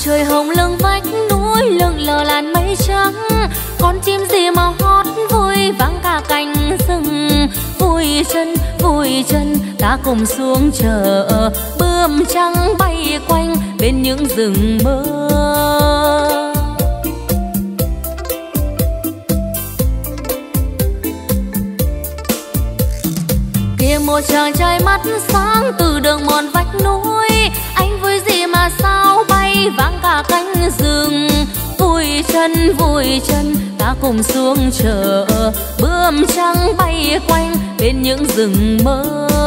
trời hồng lưng vách núi lững lờ làn mây trắng, con chim gì mà hót vui vang cả cánh rừng. Vui chân ta cùng xuống chợ, bướm trắng bay quanh bên những rừng mơ. Kia một chàng trai mắt sáng từ đường mòn vách núi, anh vui gì mà sao bay vang cả cánh rừng. Vui chân ta cùng xuống chợ, bướm trắng bay quanh bên những rừng mơ.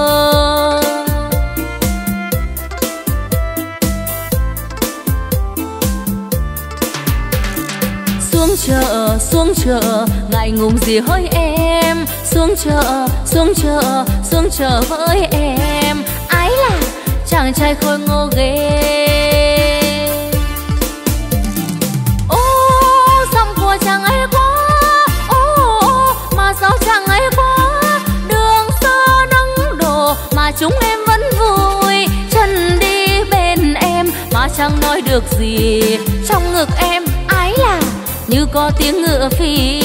Xuống chợ ngại ngùng gì hỡi em, xuống chợ với em. Ái là chàng trai khôi ngô ghê. Ô dòng của chàng ấy quá, ô mà sao chàng ấy quá. Đường xưa nắng đổ mà chúng em vẫn vui, chân đi bên em mà chẳng nói được gì. Trong ngực em ái là như có tiếng ngựa phi.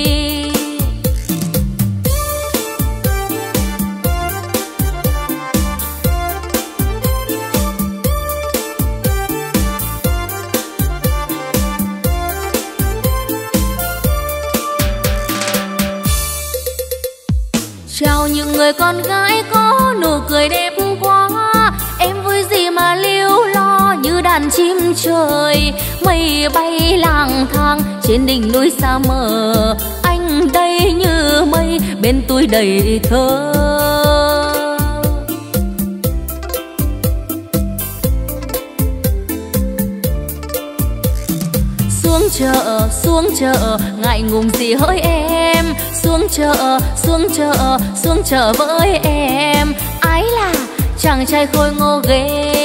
Chào những người con gái có nụ cười đẹp quá, em vui gì mà liêu lo như đàn chim trời. Mây bay lang thang trên đỉnh núi xa mờ, anh đây như mây bên tôi đầy thơ. Xuống chợ ngại ngùng gì hỡi em, xuống chợ với em. Ái là chàng trai khôi ngô ghê.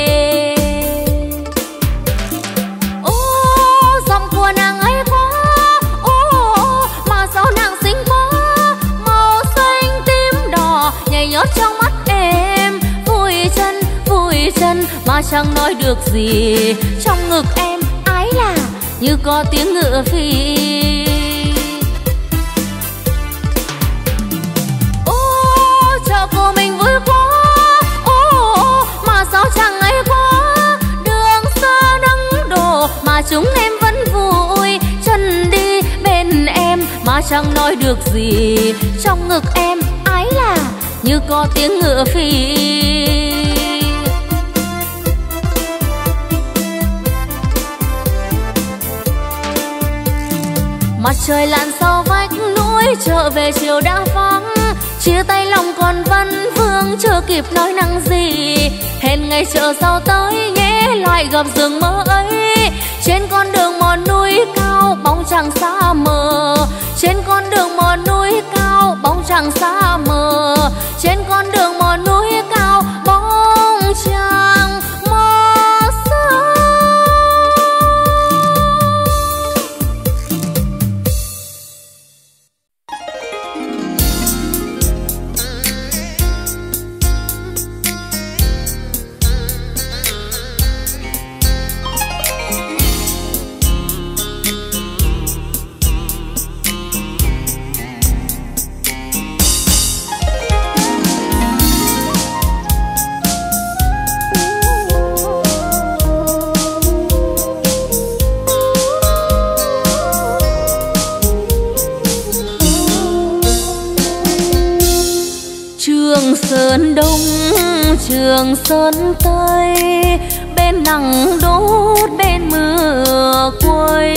Ô dòng của nàng ấy quá, ô mà sao nàng xinh quá. Màu xanh tím đỏ nhảy nhót trong mắt em. Vui chân mà chẳng nói được gì. Trong ngực em ái là như có tiếng ngựa phi. Ô chợ của mình vui quá, ô mà sao chẳng ấy quá. Đường xưa nắng đổ mà chúng em vẫn vui, chân đi bên em mà chẳng nói được gì. Trong ngực em ái là như có tiếng ngựa phi. Mặt trời lặn sau vách núi, trở về chiều đã vắng. Chia tay lòng còn vấn vương, chưa kịp nói năng gì. Hẹn ngày chợ sau tới nhé, lại gặp rừng mơ ấy. Trên con đường mòn núi cao, bóng trăng xa mờ. Trên con đường mòn núi cao, bóng trăng xa mờ. Trên con đường mòn núi cao, bóng trăng mơ xa. Sơn Đông Trường Sơn Tây, bên nắng đốt bên mưa quay.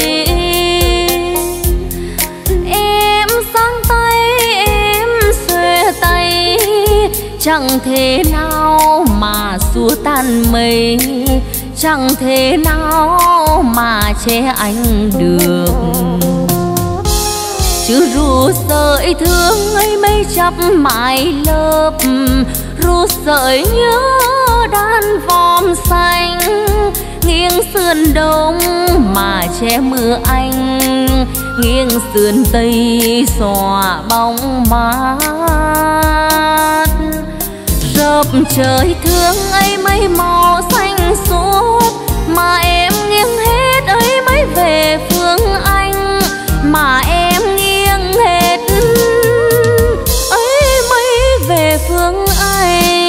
Em sang tay em xuề tay, chẳng thể nào mà xua tan mây, chẳng thể nào mà che anh được. Chứ ru sợi thương ấy mây chắp mái lớp, ru sợi nhớ đan vòm xanh, nghiêng sườn đông mà che mưa anh, nghiêng sườn tây xòa bóng mát. Rợp trời thương ấy mây màu xanh suốt, mà em về phương Anh, mà em nghiêng hết ấy mấy về phương Anh.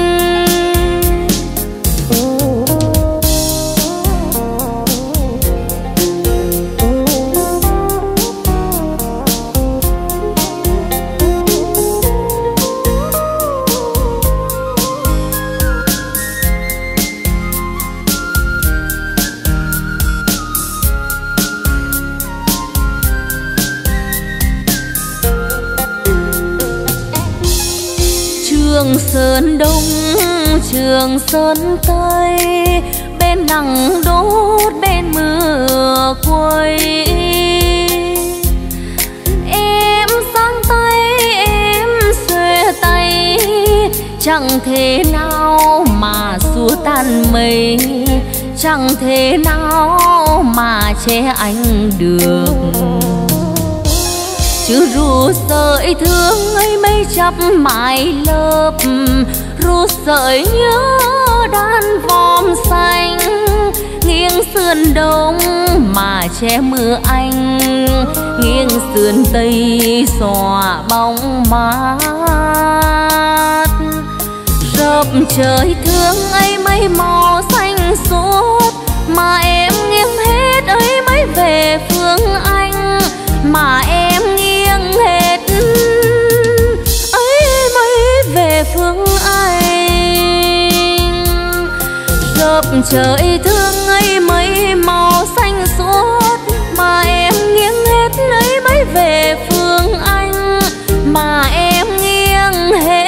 Trường Sơn Đông, Trường Sơn Tây, bên nắng đốt bên mưa quay. Em giang tay, em xuề tay, chẳng thể nào mà xua tan mây, chẳng thể nào mà che anh được. Chứ ru sợi thương ấy mấy chắp mái lớp, ru sợi nhớ đan vòm xanh, nghiêng sườn đông mà che mưa anh, nghiêng sườn tây xòa bóng mát. Rợp trời thương ấy mấy màu xanh suốt, mà em nghiêng hết ấy mấy về phương Anh, mà em nghiêng hết ấy mấy về phương Anh. Rợp trời thương ấy mấy màu xanh suốt, mà em nghiêng hết ấy mấy về phương Anh, mà em nghiêng hết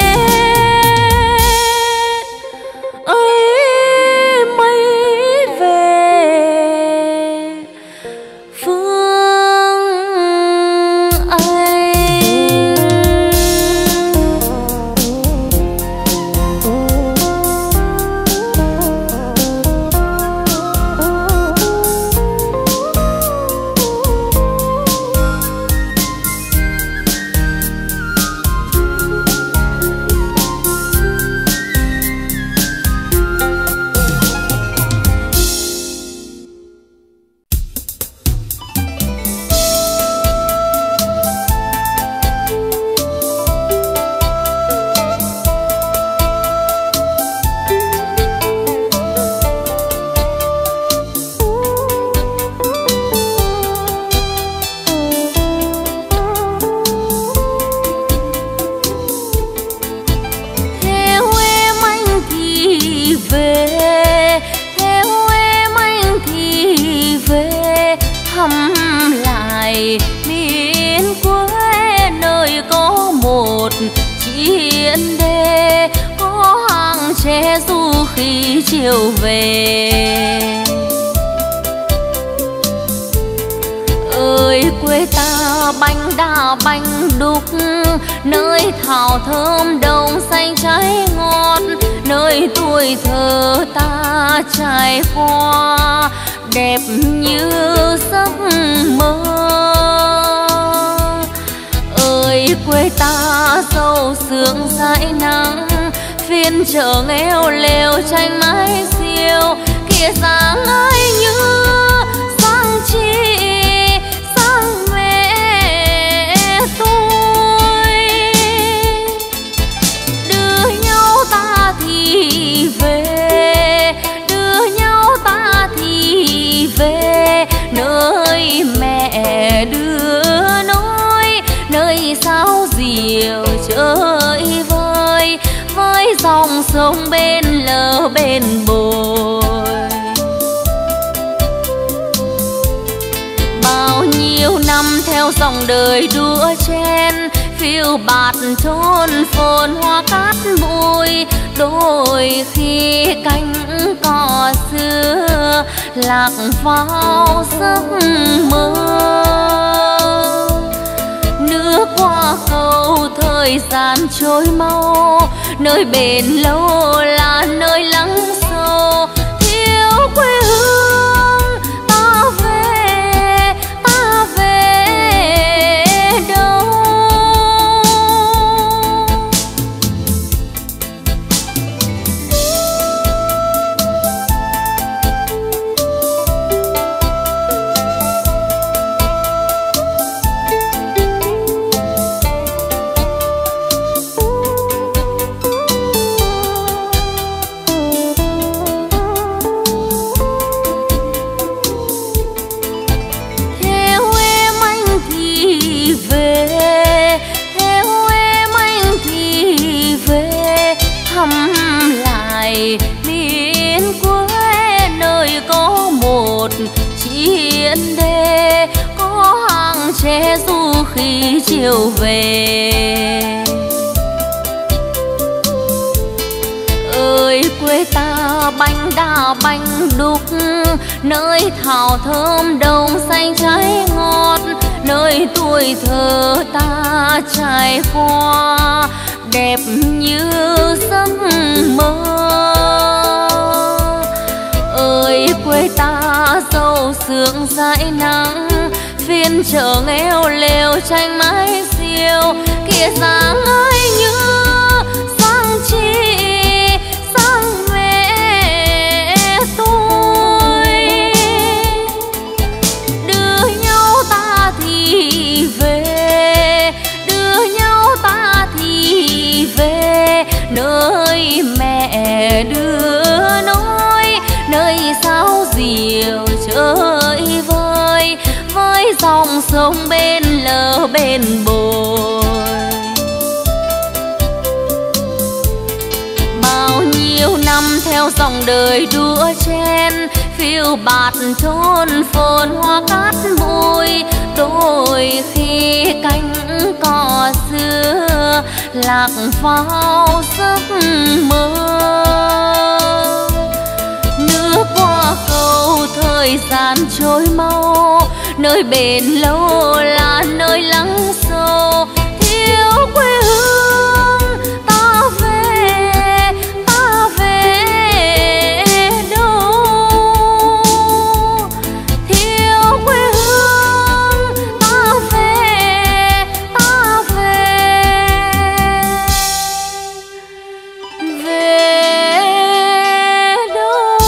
ấy mấy về phương Anh. Khi chiều về ơi quê ta bánh đa bánh đúc, nơi thảo thơm đồng xanh trái ngọt, nơi tuổi thơ ta trải qua đẹp như giấc mơ. Ơi quê ta sâu sương dãi nắng, phiên chợ nghèo lều tranh mái xiêu, kia sáng ai như sáng chị sáng mẹ tôi. Đưa nhau ta thì về, đưa nhau ta thì về, nơi mẹ đưa nói, nơi sao diều chơi vơi với dòng sông bên lờ bên bồi. Bao nhiêu năm theo dòng đời đua chen, phiêu bạt thôn phồn hoa cát bụi, đôi khi cánh cò xưa lạc vào giấc mơ. Nước qua cầu thời gian trôi mau, nơi bền lâu là nơi lắng sâu. Thiếu quê hương ta về đâu? một chiến đê, có hàng tre du khi chiều về. Ơi quê ta bánh đa bánh đúc, nơi thảo thơm đồng xanh trái ngọt, nơi tuổi thơ ta trải qua đẹp như giấc mơ. Ơi quê ta giàu sương dãi nắng, phiên chợ nghèo lều tranh mái xiêu, kia dáng ai như sang chi sang mẹ tôi. Đưa nhau ta thì về, đưa nhau ta thì về, nơi mẹ đưa nói, nơi sao diều chơi vơi, với dòng sông bên lờ bên bồi. Bao nhiêu năm theo dòng đời đua chen, phiêu bạt thôn phồn hoa cát bụi, đôi khi cánh cò xưa lạc vào giấc mơ. Nước qua cầu thời gian trôi mau, nơi bền lâu là nơi lắng sâu. Thiếu quê hương ta về đâu? Thiếu quê hương ta về đâu?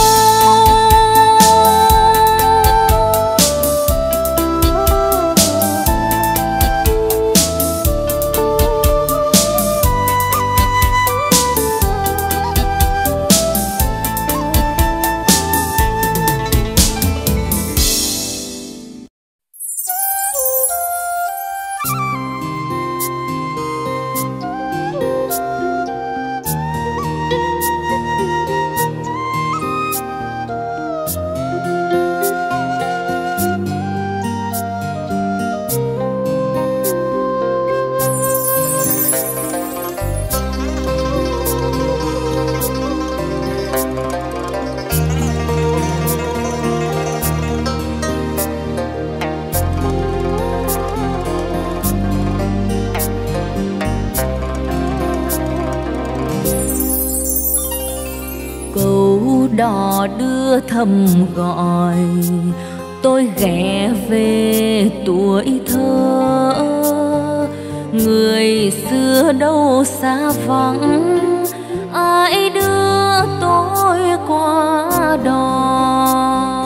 Đò đưa thầm gọi tôi ghé về tuổi thơ, người xưa đâu xa vắng, ai đưa tôi qua đò.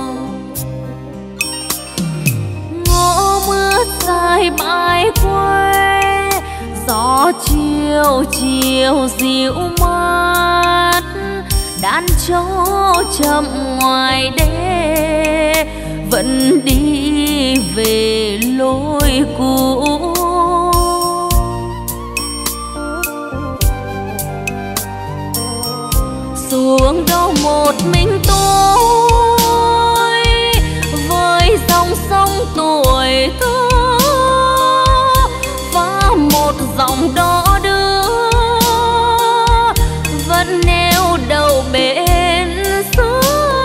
Ngõ mưa dài bãi quê, gió chiều chiều dịu mát, đàn trâu chậm ngoài đê vẫn đi về lối cũ. Xuống đâu một mình tôi với dòng sông tuổi thơ và một dòng đò đưa vẫn neo đầu bên xưa.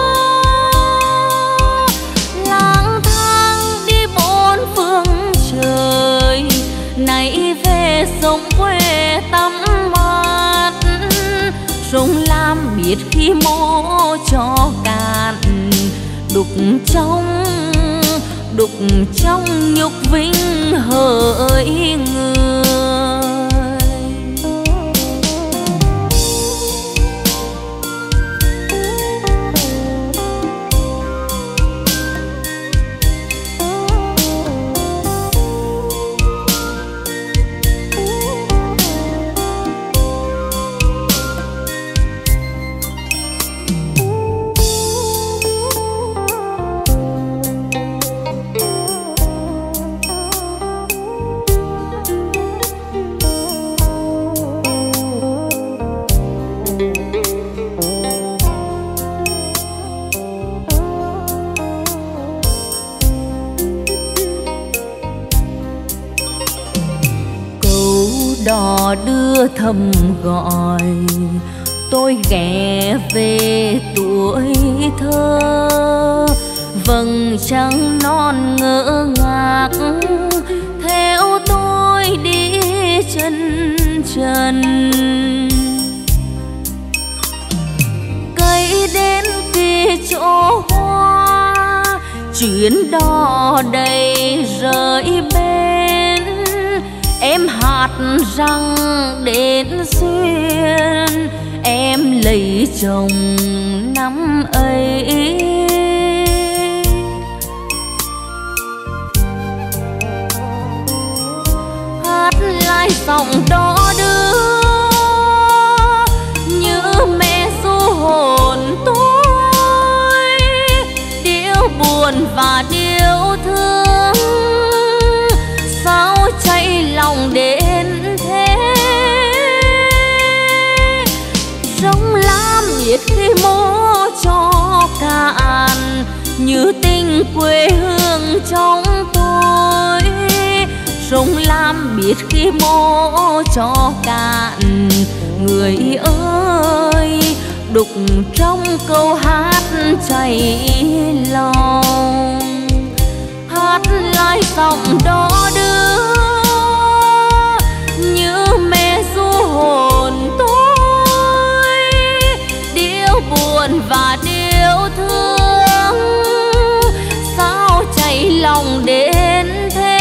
Lang thang đi bốn phương trời, nay về sông quê tắm mát, sông Lam biết khi mô cho cạn, đục trong nhục vinh hỡi người. đò đưa thầm gọi tôi ghé về tuổi thơ. Vầng trăng non ngỡ ngác theo tôi đi chân trần. Cây đến kỳ chỗ hoa chuyến đò đầy rơi bên. Em hát rằng đến xuyên em lấy chồng năm ấy. Hát lại giọng đó đưa như mẹ ru hồn tôi, điệu buồn và điệu thương sao cháy lòng đến thế. Rống lam nhiệt khi mô cho cạn như tình quê hương trong tôi. Rống lam biết khi mô cho cạn người ơi, đục trong câu hát chảy lòng. Hát lại giọng đó đưa như mẹ ru hồn tôi, điệu buồn và điệu thương sao chảy lòng đến thế.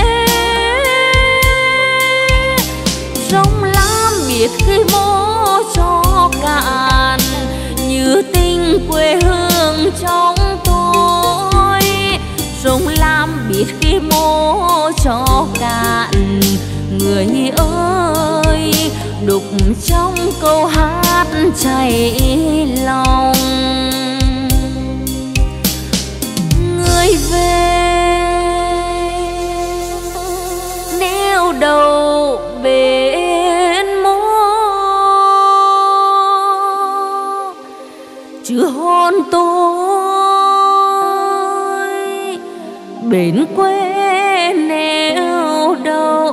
Rống lam biết khi mô cho cạn như tình quê hương trong tôi. Rống lam biết khi mô cho cạn người ơi, đục trong câu hát chảy lòng. Người về neo đầu bên mô chưa hôn tôi bên quê neo đầu.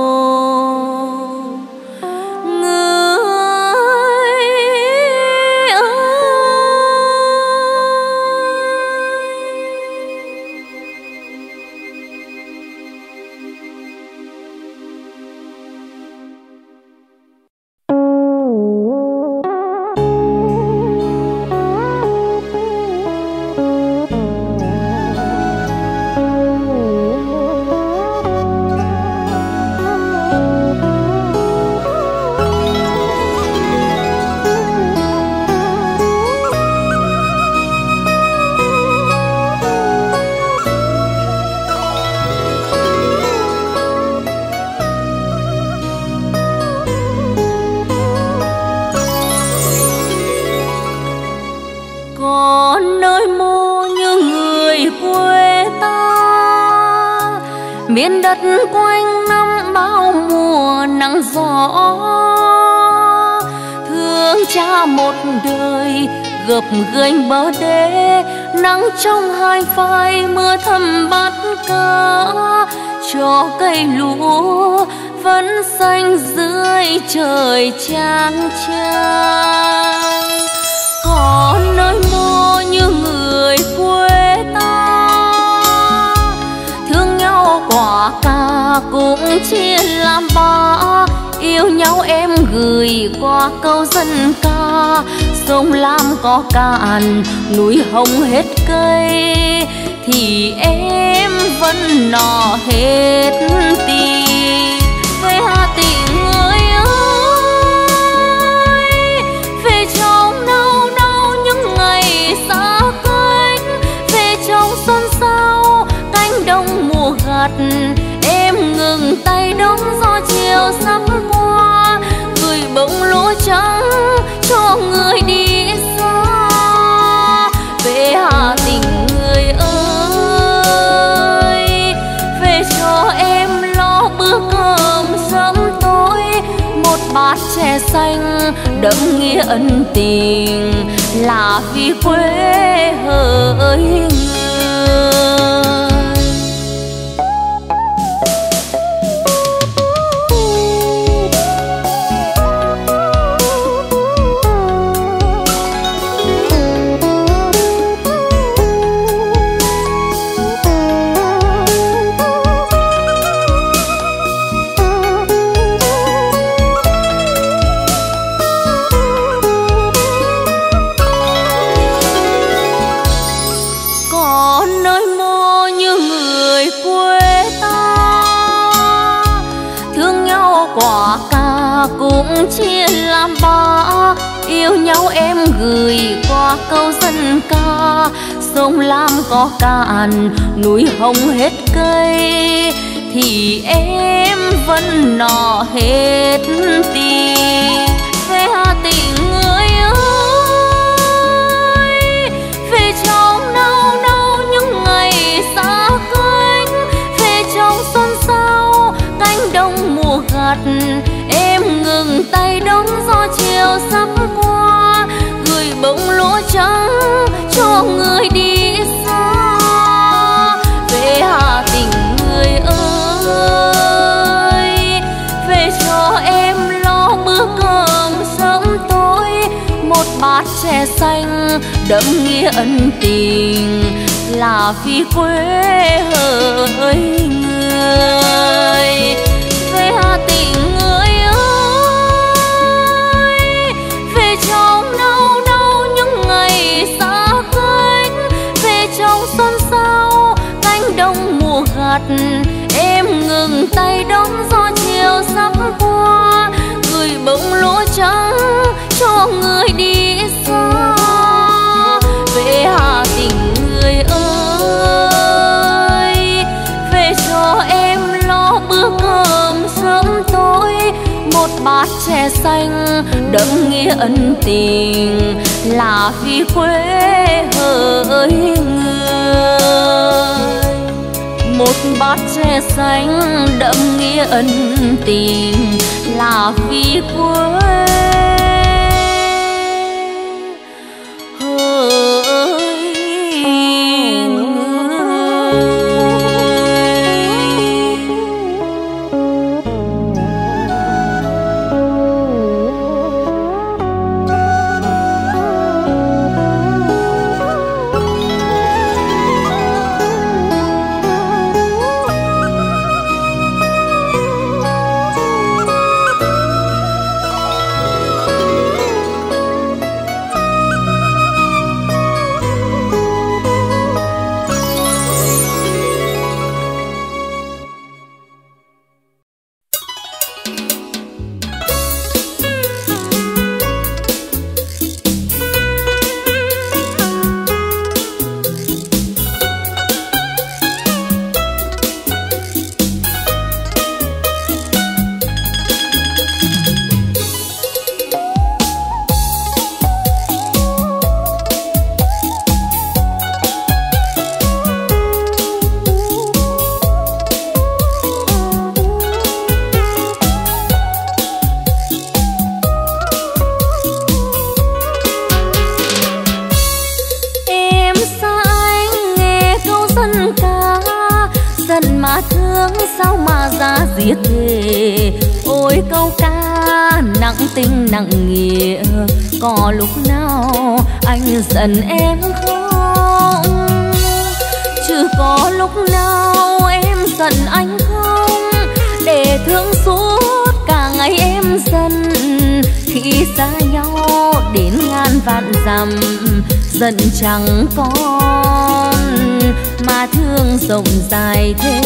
Miền đất quanh năm bao mùa nắng gió, thương cha một đời gập ghềnh bờ đê. Nắng trong hai vai mưa thầm bắt cá, cho cây lúa vẫn xanh dưới trời chang chang. Có nơi mô như người quê ta, quả cà cũng chia làm ba. Yêu nhau em gửi qua câu dân ca, sông Lam có cạn núi hồng hết cây, thì em vẫn nọ hết tình. Về Hà Tĩnh người ơi, về trong đau đau những ngày xa cách, về trong xuân sao cánh đồng mùa gặt. Em ngừng tay đón gió chiều sắp qua, gửi bông lúa trắng cho người đi xa. Về Hà Tĩnh người ơi, về cho em lo bữa cơm sớm tối, một bát chè xanh đậm nghĩa ân tình, là vì quê hỡi người. chia làm ba. Yêu nhau em gửi qua câu dân ca, sông Lam có cạn núi hồng hết cây, thì em vẫn nọ hết tình. Về Hà Tĩnh người ơi, về trong nao nao những ngày xa cách, về trong xuân sao cánh đồng mùa gặt. Em ngừng tay đón gió chiều sắp qua, gửi bông lúa trắng cho người đi xa. Về Hà Tĩnh người ơi, về cho em lo bữa cơm sớm tối, một bát chè xanh đậm nghĩa ân tình, là vì quê hỡi người. Về Hà Tĩnh người ơi, về trong nao nao những ngày xa cách, về trong xuân sao cánh đồng mùa gặt. Em ngừng tay đón gió chiều sắp qua, gửi bông lúa trắng cho người đi xa. Về Hà Tĩnh người ơi, về cho em lo bữa cơm sớm tối, một bát chè xanh đậm nghĩa ân tình, là vì quê hỡi người. Một bát chè xanh đậm nghĩa ân tình, là vì quê sao mà ra giết thề. Ôi câu ca nặng tình nặng nghĩa, có lúc nào anh giận em không? Chứ có lúc nào em giận anh không? Để thương suốt cả ngày em giận, khi xa nhau đến ngàn vạn dặm, giận chẳng còn mà thương rộng dài thế.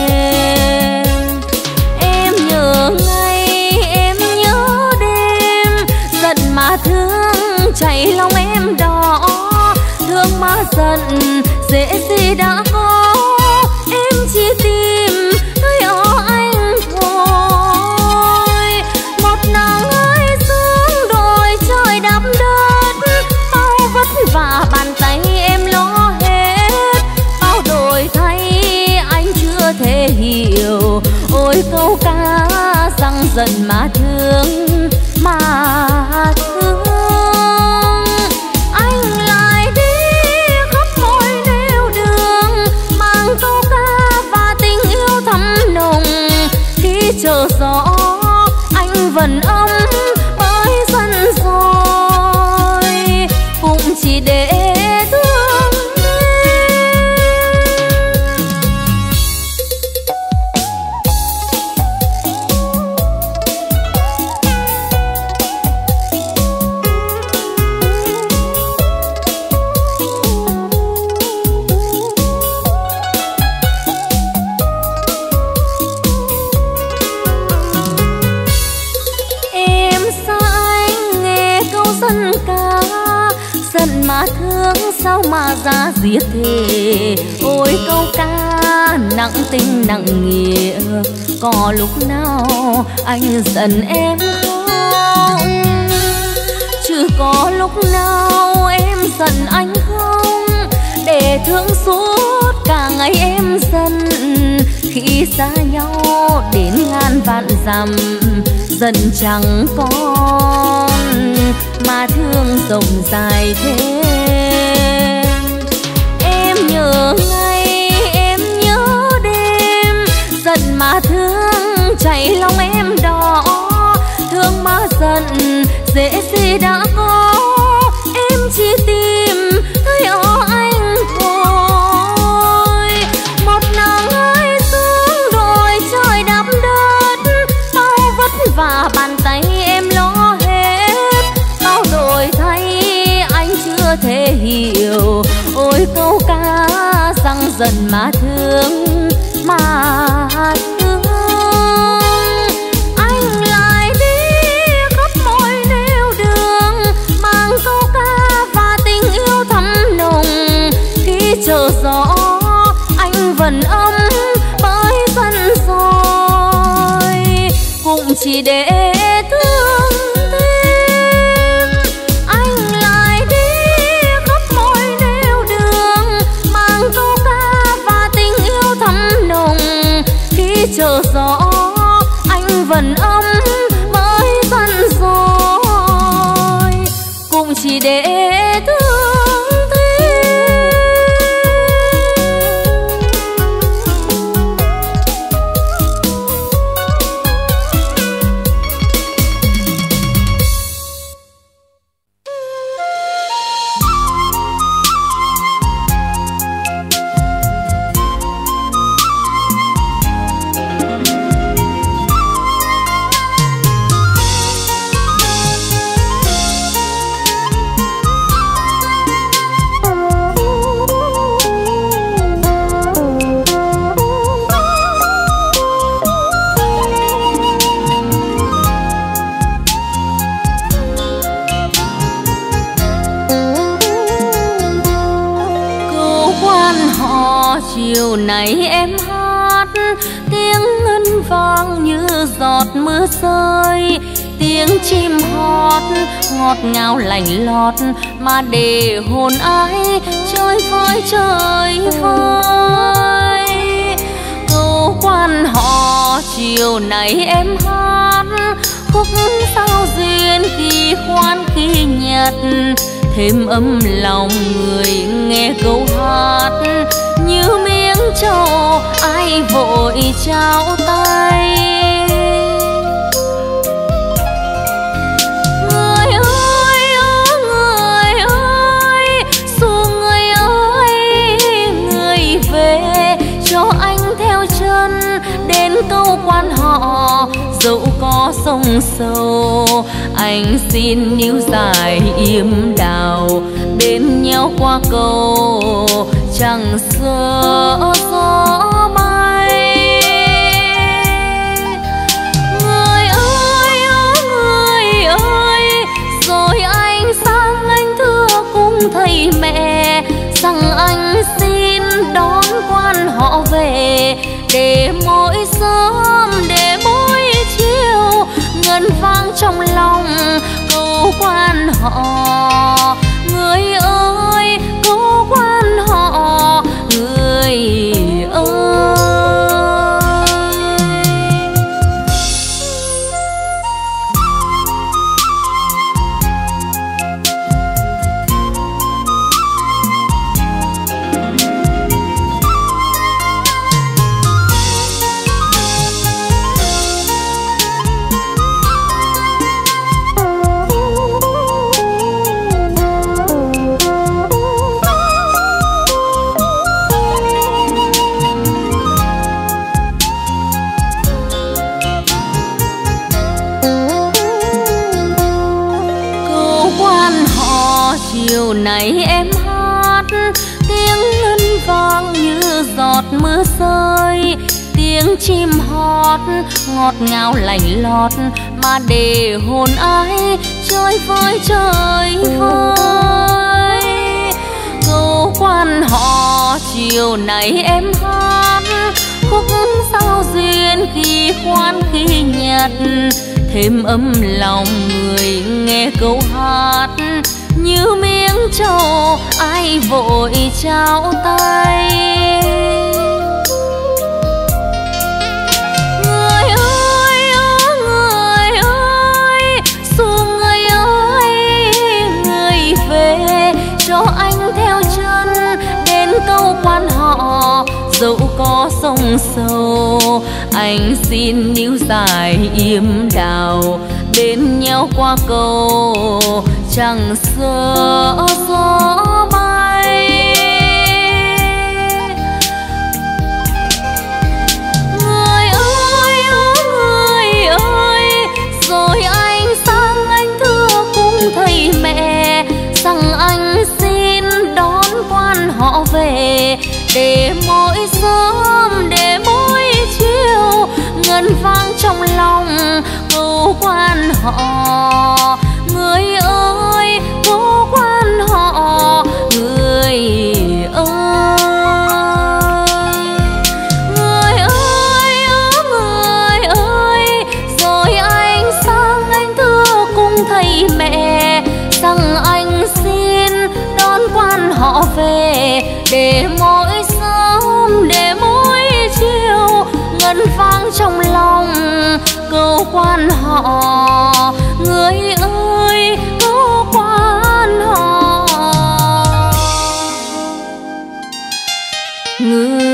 Em nhớ ngày em nhớ đêm, giận mà thương chảy lòng em đỏ, thương mà giận dễ gì đã có. Em chỉ tìm thấy ở anh thôi, một nắng ơi xuống đồi trời đắp đất, bao vất vả bàn tay em lo hết, bao đổi thay anh chưa thể hiểu. Ôi câu ca rằng giận mà thương mà thương, anh lại đi khắp mọi nẻo đường, mang câu ca và tình yêu thắm nồng. Khi chờ gió anh vẫn ấm bởi giận rồi, cũng chỉ để thương. thương sao mà ra diết thế. Ôi câu ca nặng tình nặng nghĩa, có lúc nào anh giận em không? Chứ có lúc nào em giận anh không? Để thương suốt cả ngày em giận, khi xa nhau đến ngàn vạn dặm, dần chẳng còn mà thương rộng dài thế. Em nhớ ngày em nhớ đêm, giận mà thương chảy lòng em đỏ, thương mà giận dễ gì đã có. Em chỉ tìm thấy ở anh thôi, một nắng ơi xuống đồi trời đắp đất, bao vất vả bàn tay em lo hết, bao đổi thay anh chưa thể hiểu. Ôi câu ca rằng dần mà thương mà thương. Anh lại đi khắp mọi nẻo đường, mang câu ca và tình yêu thắm nồng. Khi chờ gió anh vẫn ấm bởi dân rồi, cũng chỉ để thương thêm. Anh lại đi khắp mọi nẻo đường, mang câu ca và tình yêu thắm nồng. Khi chờ gió anh vẫn ấm bởi dân rồi, cũng chỉ để thương chiều nay em hát. Tiếng ngân vang như giọt mưa rơi, tiếng chim hót ngọt ngào lành lót, mà để hồn ai chơi với trời vơi. Câu quan họ chiều nay em hát, khúc sao duyên khi khoan khi nhật, thêm ấm lòng người nghe câu hát. Như miếng trầu ai vội trao tay, người ơi người ơi, dù người ơi người về, cho anh theo chân đến câu quan họ. Dẫu có sông sâu anh xin níu dài yếm đào, bên nhau qua cầu chẳng sợ gió bay. Người ơi người ơi, rồi anh sang anh thưa cùng thầy mẹ rằng anh xin đón quan họ về, để mỗi sớm để mỗi chiều ngân vang trong lòng câu quan họ. Người ơi câu quan họ, người ơi. Chiều nay em hát, tiếng ngân vang như giọt mưa rơi, tiếng chim hót ngọt ngào lành lót, mà để hồn ai chơi với trời vơi. chiều này em hát khúc sao duyên khi khoan khi nhạt, thêm ấm lòng người nghe câu hát như miếng trầu ai vội trao tay. Người ơi người ơi dù người ơi người về cho anh theo chân đến câu quan họ. Dẫu có sông sâu anh xin níu dài yếm đào bên nhau qua cầu chẳng sợ gió bay. Người ơi người ơi rồi anh sang anh thưa cùng thầy mẹ rằng anh xin đón quan họ về để mỗi sớm để mỗi chiều ngân vang trong lòng câu quan họ. Người ơi câu quan họ người ơi. Người ơi người ơi rồi anh sang anh thưa cùng thầy mẹ rằng anh xin đón quan họ về để mỗi sớm để mỗi chiều ngân vang trong lòng câu quan họ. Người ơi câu quan họ người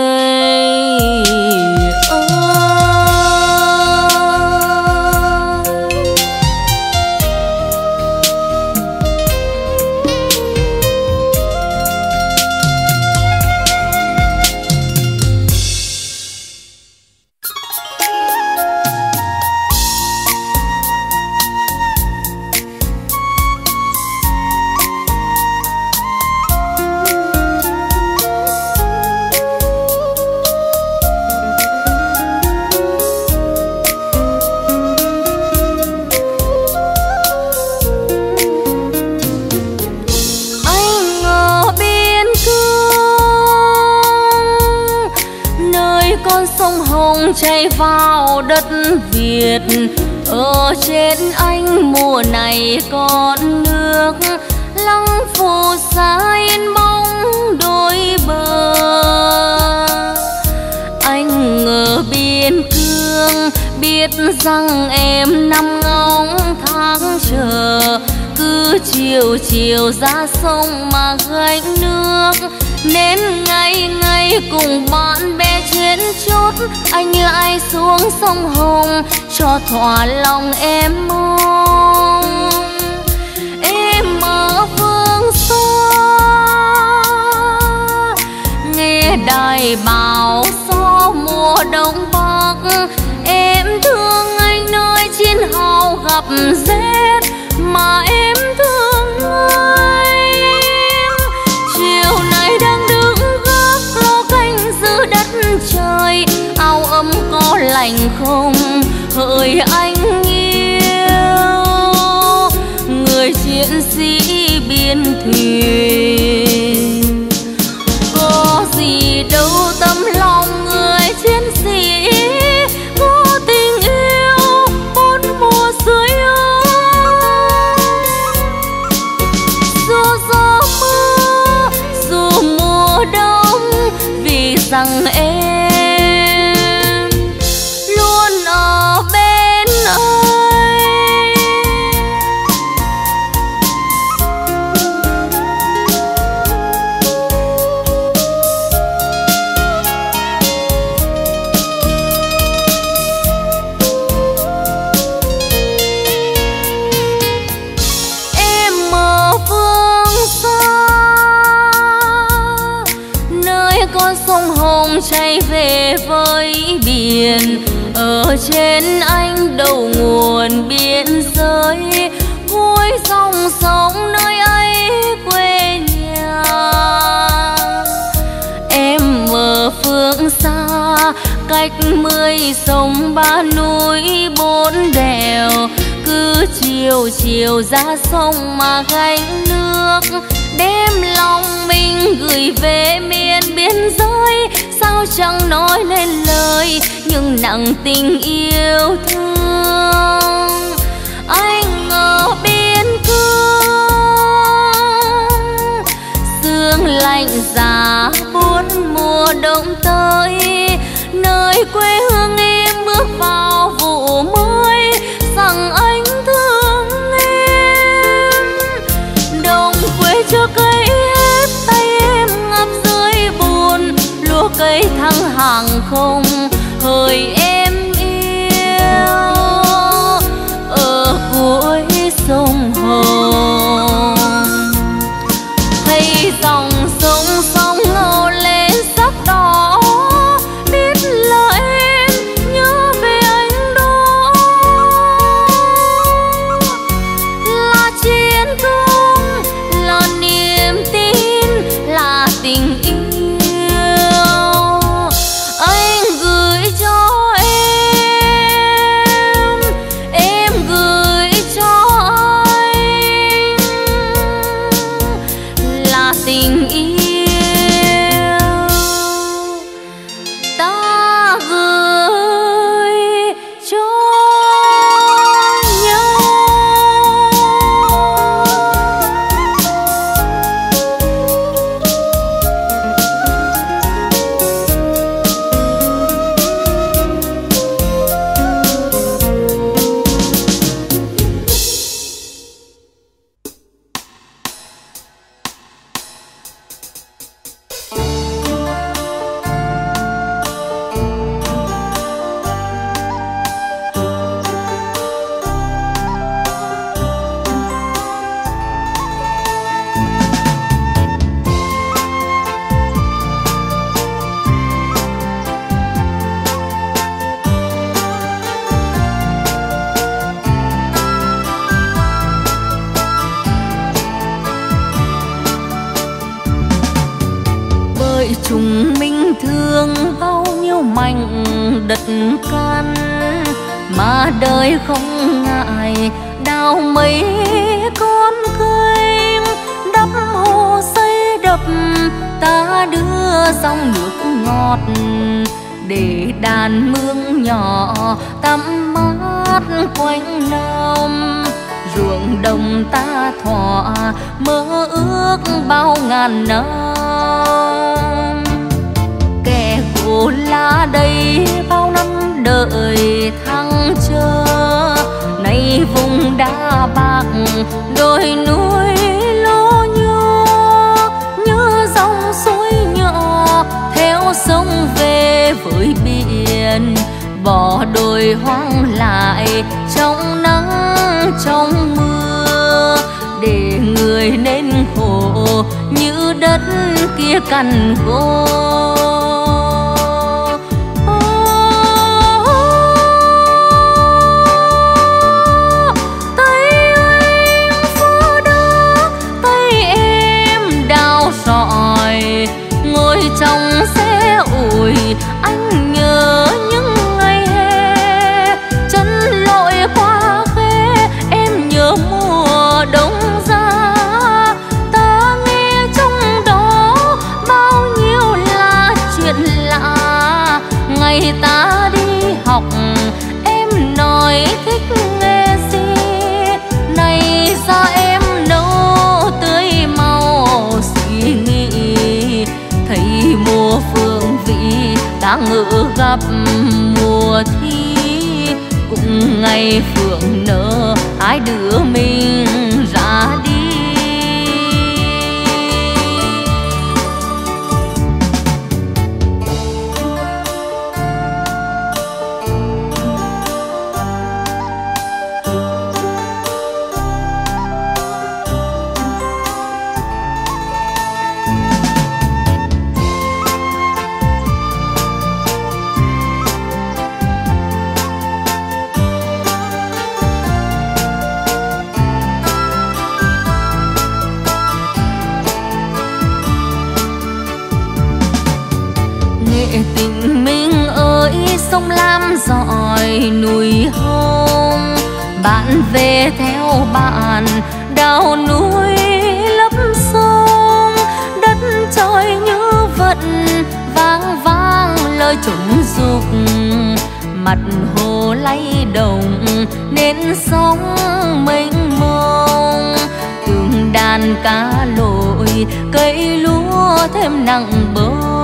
chảy vào đất Việt. Ở trên anh mùa này còn nước lăng phù sa yên bóng đôi bờ. Anh ở biên cương biết rằng em nằm ngóng tháng chờ, cứ chiều chiều ra sông mà gánh nước nên ngày ngày cùng bạn bè trên chốt anh lại xuống sông Hồng cho thỏa lòng em mong. Em ở phương xa nghe đài báo gió mùa đông bắc, em thương anh nơi chiến hào gặp rét mà em thương anh. Chiều nay đang đứng gác lo canh giữ đất trời, áo ấm có lạnh không hỡi anh yêu. Người chiến sĩ biên thuyền có gì đâu tấm lòng người chiến sĩ có tình yêu bốn mùa dưới ơi. Dù gió mưa dù mùa đông vì rằng em luôn ở bên anh. Em ở phương xa nơi con sông Hồng chảy về với biển, ở trên anh đầu nguồn biên giới cuối dòng sông nơi ấy quê nhà. Em ở phương xa cách 10 sông 3 núi 4 đèo, cứ chiều chiều ra sông mà gánh nước đem lòng mình gửi về miền biên chẳng nói nên lời, nhưng nặng tình yêu thương. Anh ở biên cương, sương lạnh giá buốt mùa đông tới, nơi quê hương em bước vào vụ mới, rằng anh thương em. Đồng quê chưa cấy hết, tay em ngập dưới bùn, lúa cây thăng hàng không hỡi em yêu. Ở cuối sông Hồng thấy dòng sông sông ngầu lên sắc đỏ, biết là em nhớ về anh đó. Là chiến công, là niềm tin, là tình yêu anh gửi cho em gửi cho anh, là tình yêu ta gửi cho nhau. Chúng mình thương bao nhiêu mảnh đất can, mà đời không ngại đào mấy con kênh, đắp hồ xây đập ta đưa dòng nước ngọt, để đàn mương nhỏ tắm mát quanh năm. Ruộng đồng ta thỏa mơ ước bao ngàn năm, kẻ khổ lá đây bao năm đợi thăng chờ. Nay vùng đá bạc đồi núi lúa nhô, như dòng suối nhỏ theo sông về với biển, bỏ đồi hoang lại trong nắng trong mưa, để người nên khổ như đất kia cằn khô. Tay anh phơ đá, tay em đào sỏi, ngồi trong xe ủi anh nhớ những ngày hè. Chân lội qua khe em nhớ mùa đông giá, ta nghe trong đó bao nhiêu là chuyện lạ. Ngày ta đi học em nói thích nghe gì, này ra em nấu tươi màu suy nghĩ. Thấy mùa phương vị ta ngỡ gặp mùa thi, cũng ngày phượng nở hai đứa mình ra đi. Tình mình ơi sông Lam dọi núi Hồng, bạn về theo bạn đào núi lấp sông. Đất trời như vận vang vang đời trùng dục, mặt hồ lay động nên sóng mênh mông. Từng đàn cá lội cây lúa thêm nặng bông.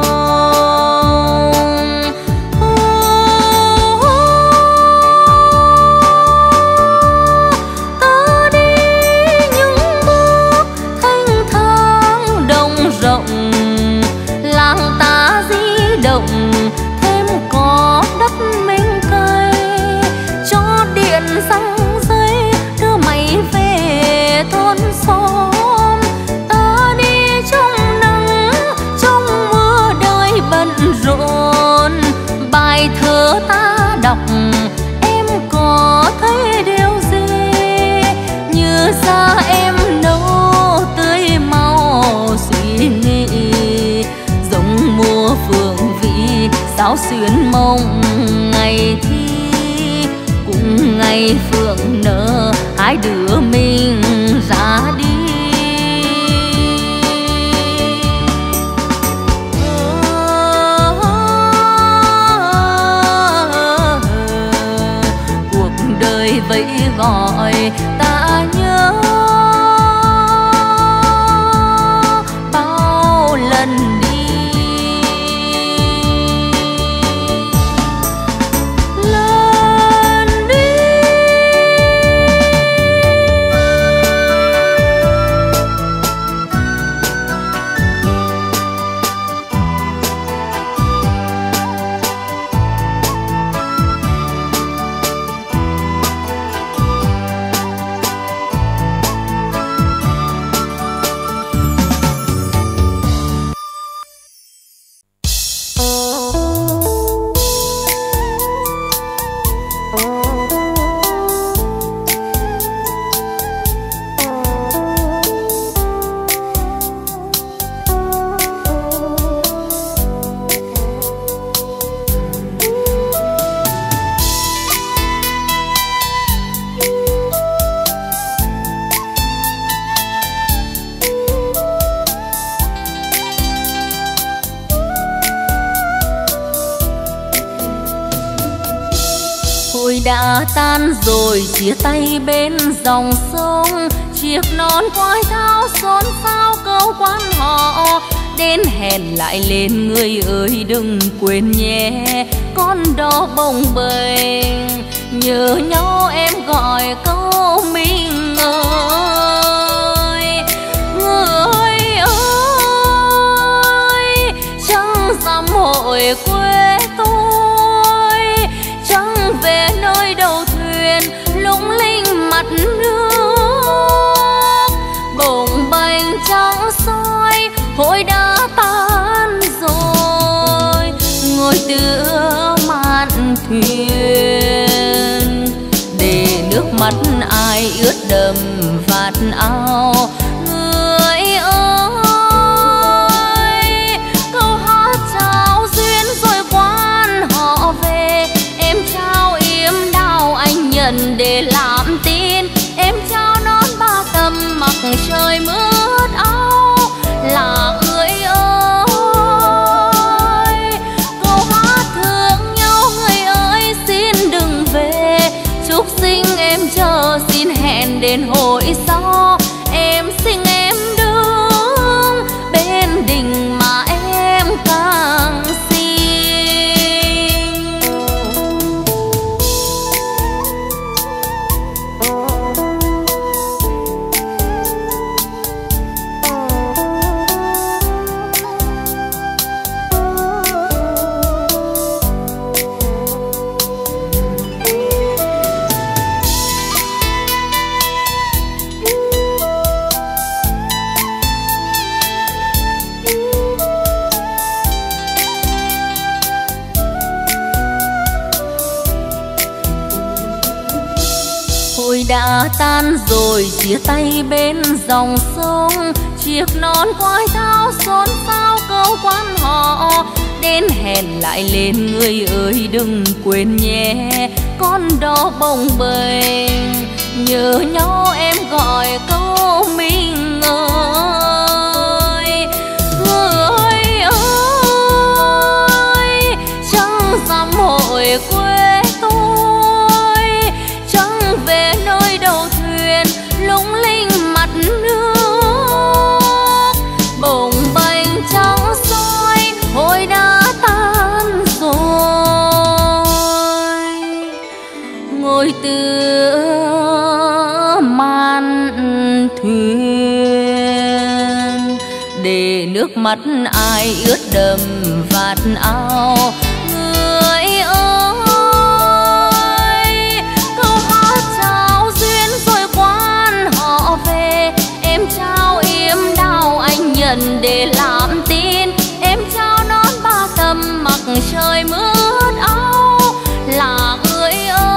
Ta đi những bước thanh thang đồng rộng, làng ta di động thêm có đất mênh cây, cho điện răng dây đưa mày về thôn xóm. Ta đi trong nắng trong mưa đời bận rộn, bài thơ ta đọc em có thấy điều gì? Như da em nâu tươi màu suy nghĩ, giống mùa phượng vĩ sao xuyên mộng ngày thi. Cùng ngày phượng nở hai đứa mình ra đi. Cuộc đời vẫy gọi ta nhớ bao lần đi. Lần đi đã tan rồi chia tay bên dòng sông. Chiếc nón quai thao xôn xao câu quan họ, đến hẹn lại lên người ơi đừng quên nhé. Con đó bồng bềnh nhớ nhau em gọi câu mình ơi. Người ơi chẳng dám hội quê tôi, chẳng về nơi đầu thuyền lung linh mặt nước. Bồng bềnh trắng soi hội đã tan rồi, ngồi tựa mạn thuyền để nước mắt ai ướt đầm vạt áo. Người ơi câu hát trao duyên rồi quan họ về, em trao yếm đào anh nhận để làm tin. Em trao nón ba tầm mặc trời mướt áo là người ơi. Câu hát thương nhau người ơi xin đừng về, chúc sinh em chờ xin hẹn đến hồi sau. Em xin em đứng bên đình mà em càng đã tan rồi chia tay bên dòng sông. Chiếc nón quai thao xôn xao câu quan họ, đến hẹn lại lên người ơi đừng quên nhé. Con đó bồng bềnh nhớ nhau em gọi câu mình ơi. Người ơi nước mắt ai ướt đẫm vạt áo. Người ơi, câu hát trao duyên rồi quan họ về. Em trao yếm đào anh nhận để làm tin. Em trao nón ba tầm mặc trời mưa ướt áo. Là người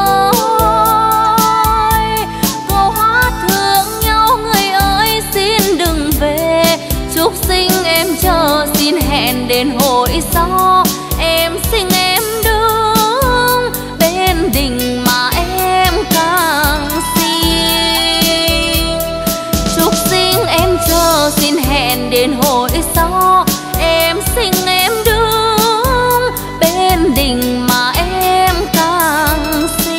ơi, câu hát thương nhau người ơi xin đừng về. Chúc sinh em chờ xin hẹn đến hồi sau. Em xin em đứng bên đình mà em càng xin. Chúc sinh em chờ xin hẹn đến hồi sau. Em xin em đứng bên đình mà em càng xin.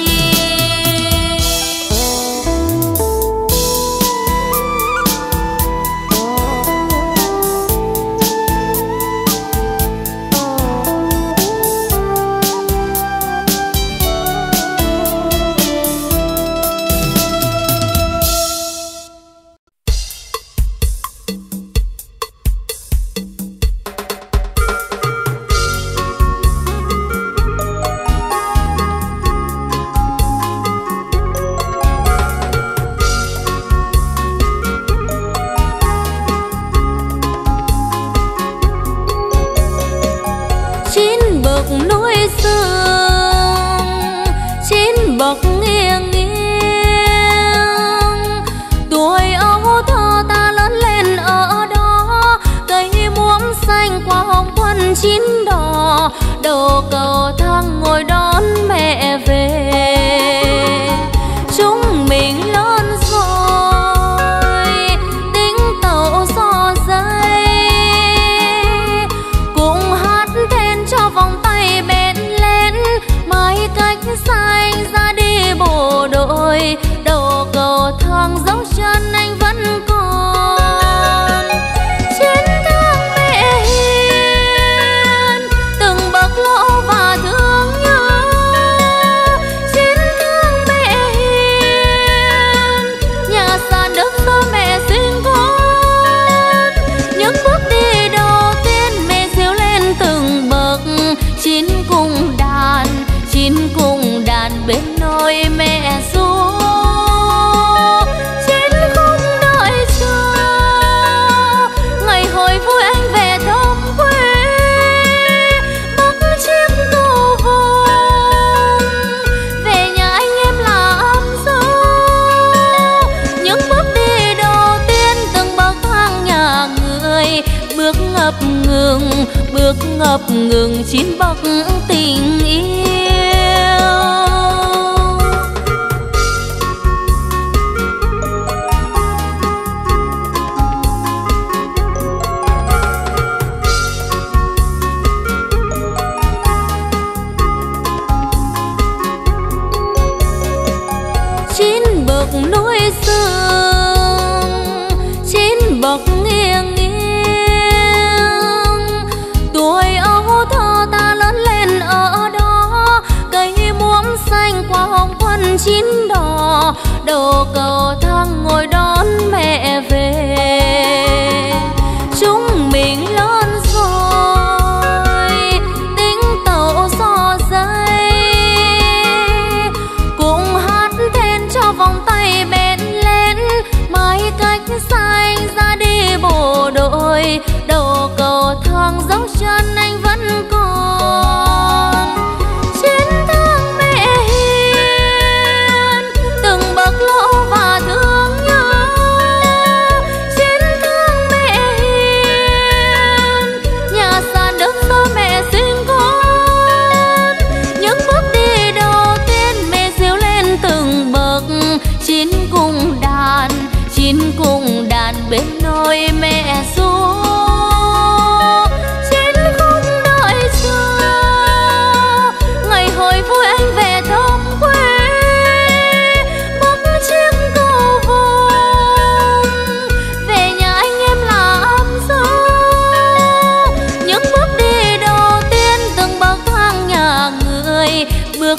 Bậc nghiêng nghiêng tuổi ấu thơ ta lớn lên ở đó. Cây muỗng xanh qua hồng quân chín đỏ. Đầu cầu thang ngồi đón mẹ về. Chúng mình lớn rồi tính tàu gió dây. Cùng hát tên cho vòng tay bén lên. Mái cách xanh ra đi bộ đội. Đầu cầu thang dấu chân anh vẫn còn. Chiến thương mẹ hiền từng bậc lỗ và thương nhớ. Chiến thương mẹ hiền nhà sàn đất do mẹ sinh con. Những bước đi đầu tiên mẹ dìu lên từng bậc. Chín cùng đàn bên nôi mẹ ru. Chín không đợi chờ ngày hồi vui anh về thăm quê. Bắc chiếc cầu vồng về nhà anh em làm dâu. Những bước đi đầu tiên từng bậc thang nhà người. Bước ngập ngừng chín bậc tình yêu. Chín bậc núi sương, chín bậc nghiêng nghiêng. Tuổi ấu thơ ta lớn lên ở đó. Cây muỗng xanh qua hồng quân chín đỏ. Đầu cầu thang ngồi đón mẹ về. Chúng mình lớn rồi tính tàu gió dây. Cùng hát tên cho vòng tay bén lên. Mái cách xanh ra đi bộ đội. Đầu cầu thang dấu chân anh vẫn còn. Chiến thương mẹ hiền từng bậc lỗ và thương nhớ. Chiến thương mẹ hiền nhà sàn đất do mẹ sinh con. Những bước đi đầu tiên mẹ dìu lên từng bậc. Chín cùng đàn bên nôi mẹ ru. Chín không đợi chờ ngày hồi vui anh về thăm quê. Bắc chiếc cầu vồng về nhà anh em làm dâu. Những bước đi đầu tiên từng bậc thang nhà người. Bước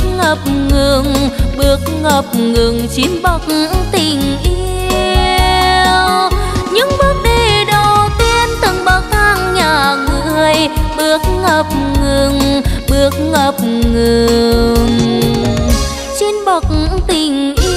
ngập ngừng chín bậc tình yêu. Những bước đi đầu tiên từng bậc thang ngập ngừng trên bậc tình yêu.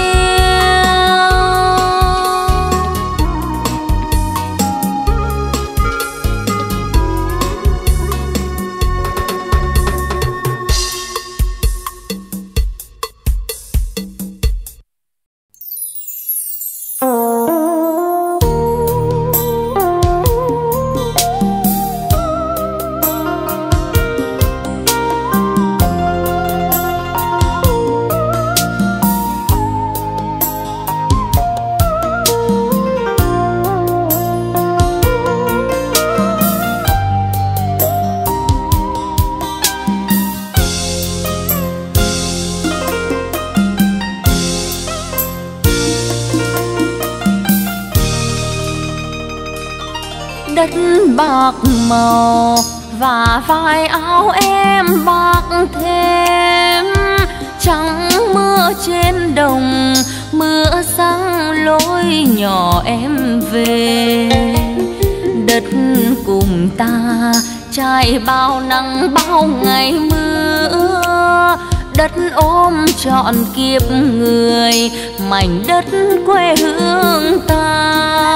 Đất bạc màu và vai áo em bạc thêm, trắng mưa trên đồng, mưa sáng lối nhỏ em về. Đất cùng ta trải bao nắng bao ngày mưa, đất ôm trọn kiếp người, mảnh đất quê hương ta.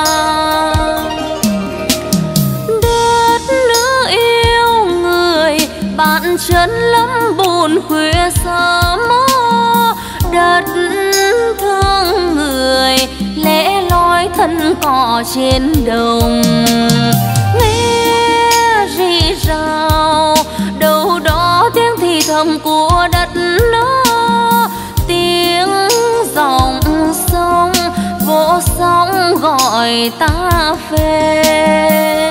Bạn chân lắm buồn khuya sớm mơ, đất thương người lẻ loi thân cỏ trên đồng. Nghe rì rào đâu đó tiếng thì thầm của đất nó, tiếng dòng sông vỗ sóng gọi ta về.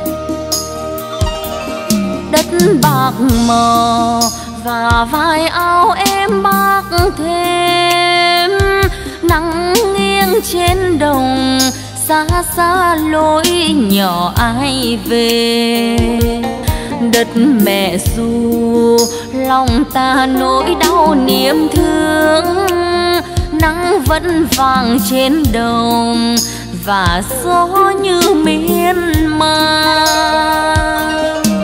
Đất bạc màu và vai áo em bạc thêm, nắng nghiêng trên đồng, xa xa lối nhỏ ai về. Đất mẹ ru lòng ta nỗi đau niềm thương, nắng vẫn vàng trên đồng và gió như miên man.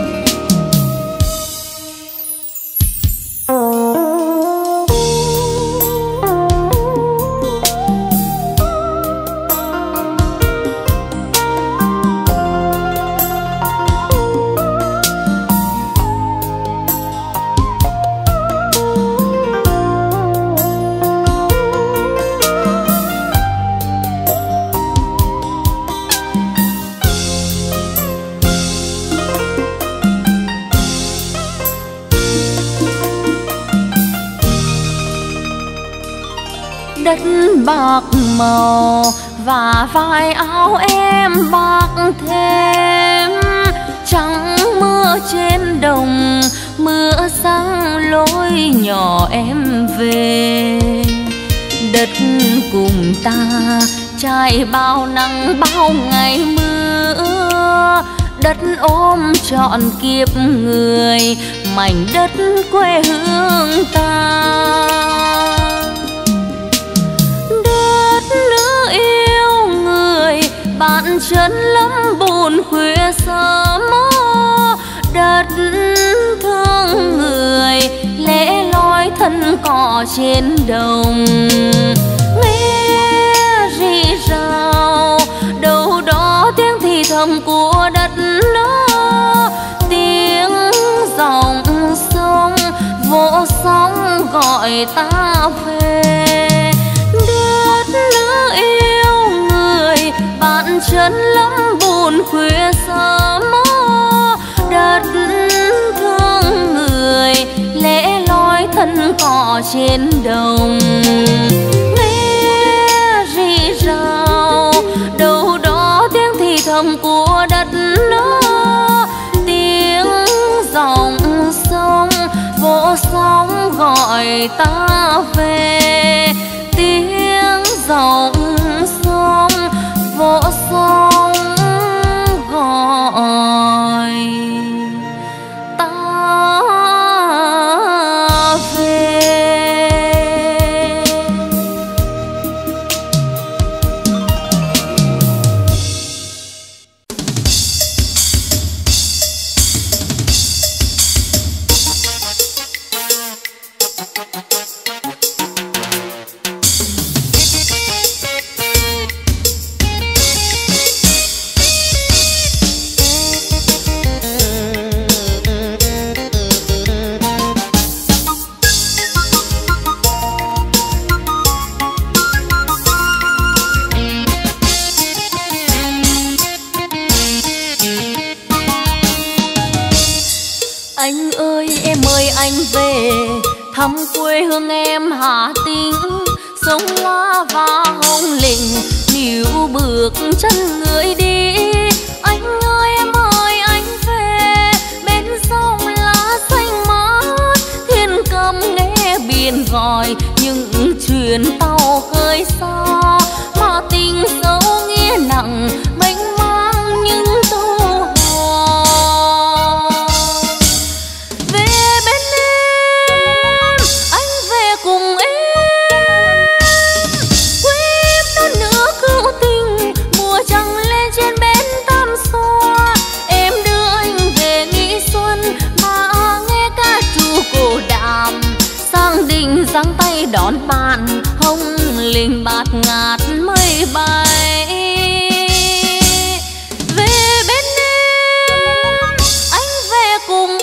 Đất bạc màu và vai áo em bạc thêm, trắng mưa trên đồng, mưa sáng lối nhỏ em về. Đất cùng ta trải bao nắng bao ngày mưa, đất ôm trọn kiếp người, mảnh đất quê hương ta. Bạn chân lắm buồn khuya sớm mơ, đất thương người lẻ loi thân cỏ trên đồng. Nghe rì rào đâu đó tiếng thì thầm của đất nó, tiếng dòng sông vỗ sóng gọi ta về. Đất nữ yêu người bạn chân lắm buồn khuya sớm mơ, đất thương người lẻ loi thân cỏ trên đồng. Nghe rì rào đâu đó tiếng thì thầm của đất nó, tiếng dòng sông vỗ sóng gọi ta về. Tiếng dòng sông vỗ sóng gọi ta về. Anh ơi em ơi anh về thăm quê hương em Hà Tĩnh, sông lá và hồng lĩnh níu bước chân người đi. Anh ơi em ơi anh về bên sông lá xanh mát, thiên cầm nghe biển gọi những chuyến tàu khơi xa, mà tình sâu nghĩa nặng mênh mang những câu hò. Về bên em anh về cùng em, quê em non nữa cựu tình mùa trăng lên trên bến Tam Xoa. Em đưa anh về nghỉ xuân mà nghe ca trù cổ đàm, sang đình giang tay đón bạn hồng linh bạt ngát mây bay. Về bên em anh về cùng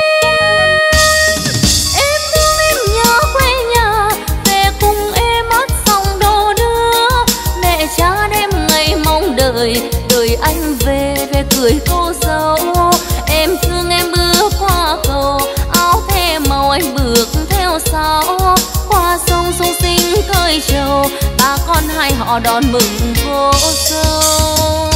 em thương em nhớ quê nhà, về cùng em mắt sông đổ đưa. Mẹ cha đêm ngày mong đợi đợi anh về về cười cô dâu. Em thương em bước qua cầu áo thề màu anh bước theo sau, qua sông sông sinh cơi trầu bà con hai họ đón mừng cô dâu.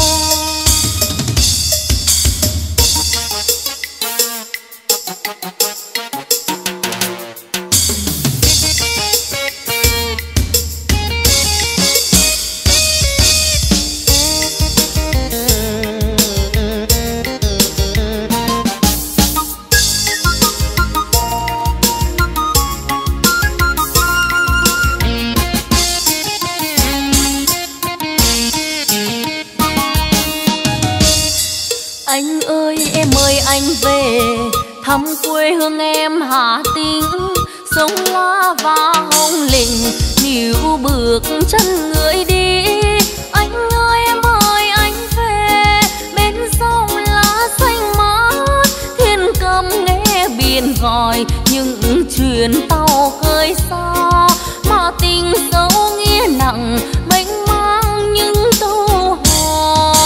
Anh ơi em ơi anh về thăm quê hương em Hà Tĩnh, sông lá và hồng lĩnh níu bước chân người đi. Anh ơi em ơi anh về bên sông lá xanh mát, thiên cầm nghe biển gọi những chuyến tàu khơi xa, mà tình sâu nghĩa nặng mênh mang những câu hò.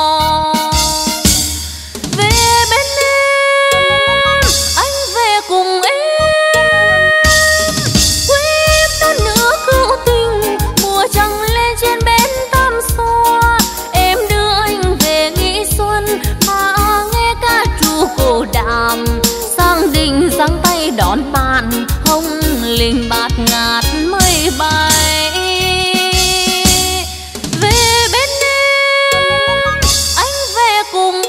Sang đình giang tay đón bạn hồng linh bạt ngát mây bay. Về bên em anh về cùng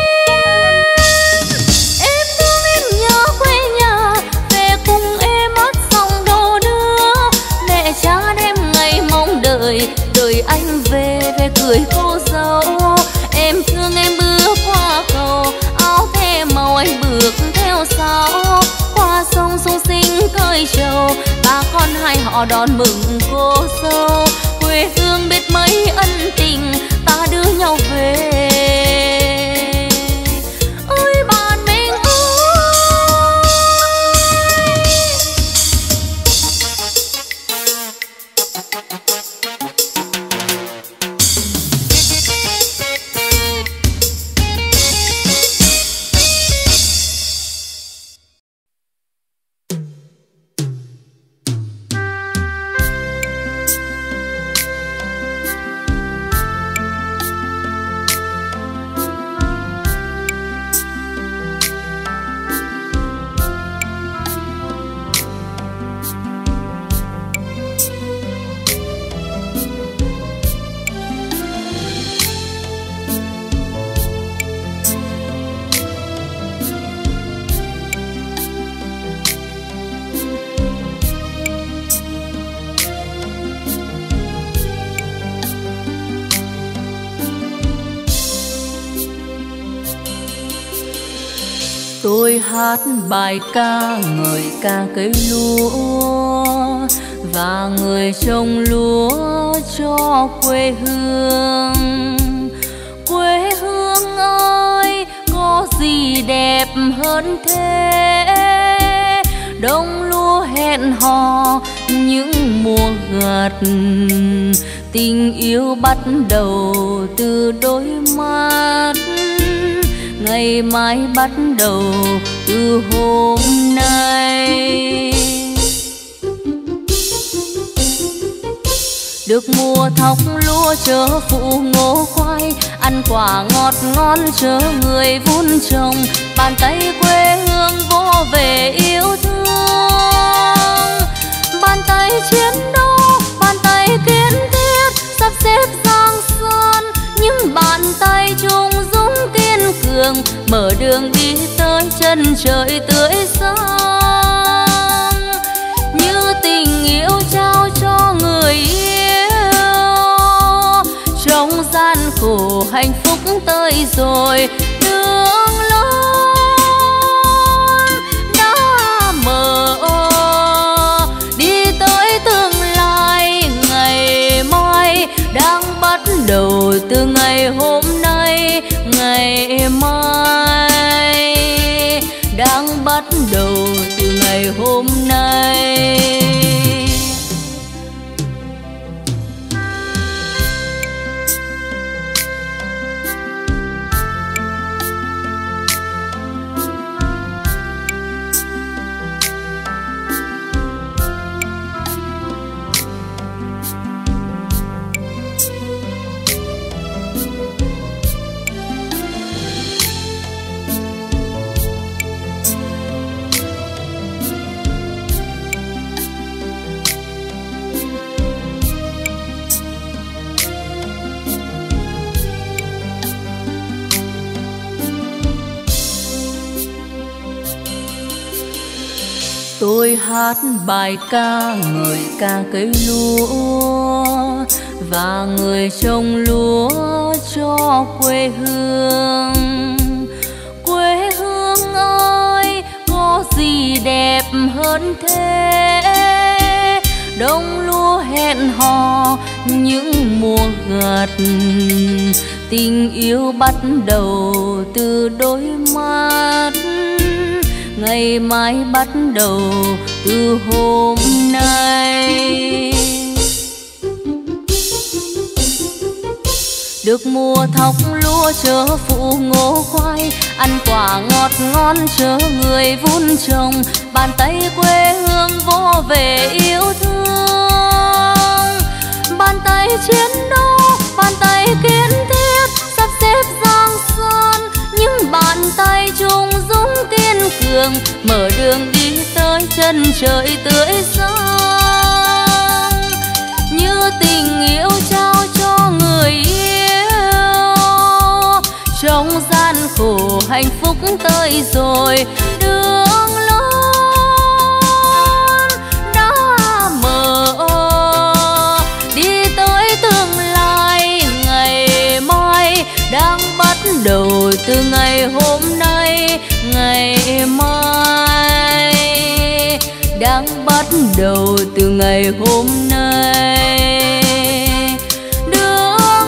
em thương em nhớ quê nhà, về cùng em mắt sông đổ đưa. Mẹ cha đêm ngày mong đợi đợi anh về về cười cô dâu. Em thương em bước qua cầu áo thề màu anh bước theo sau, qua sông sông sinh cơi trầu bà con hai họ đón mừng cô dâu. Quê hương biết mấy ân tình ta đưa nhau về. Ôi bạn mình tôi hát bài ca ngợi ca cây lúa và người trồng lúa cho quê hương. Quê hương ơi có gì đẹp hơn thế, đông lúa hẹn hò những mùa gặt, tình yêu bắt đầu từ đôi mắt. ngày mai bắt đầu từ hôm nay. Được mùa thóc lúa chớ phụ ngô khoai, ăn quả ngọt ngon chớ người vun trồng, bàn tay quê hương vô về yêu thương. Bàn tay chiến đấu, bàn tay kiên thiết, sắp xếp giang sơn, những bàn tay chung dũng kiên cường, mở đường đi tới chân trời tươi sáng. Như tình yêu trao cho người yêu, trong gian khổ hạnh phúc tới rồi, đường lối đã mở đi tới tương lai. Ngày mai đang bắt đầu từ ngày hôm nay, ngày mai đang bắt đầu từ ngày hôm nay. Tôi hát bài ca ngợi ca cây lúa và người trồng lúa cho quê hương. Quê hương ơi, có gì đẹp hơn thế? Đông lúa hẹn hò những mùa gặt, tình yêu bắt đầu từ đôi mắt. Ngày mai bắt đầu từ hôm nay. Được mùa thóc lúa chớ phụ ngô khoai, ăn quả ngọt ngon chớ người vun trồng, bàn tay quê hương vô về yêu thương. Bàn tay chiến đấu, bàn tay kiên thiết, sắp xếp giang sơn, những bàn tay chung dũng kiên cường, mở đường đi tới chân trời tươi sáng. Như tình yêu trao cho người yêu, trong gian khổ hạnh phúc tới rồi, đường lớn đã mở đi tới tương lai. Ngày mai đang bắt đầu từ ngày hôm nay, ngày mai đang bắt đầu từ ngày hôm nay. Đường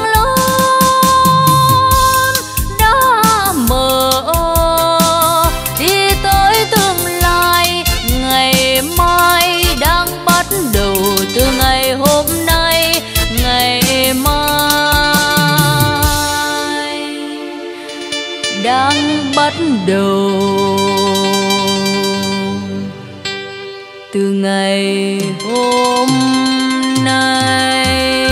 lớn đã mở đi tới tương lai. Ngày mai đang bắt đầu từ ngày hôm nay, ngày mai đang bắt đầu từ ngày hôm nay.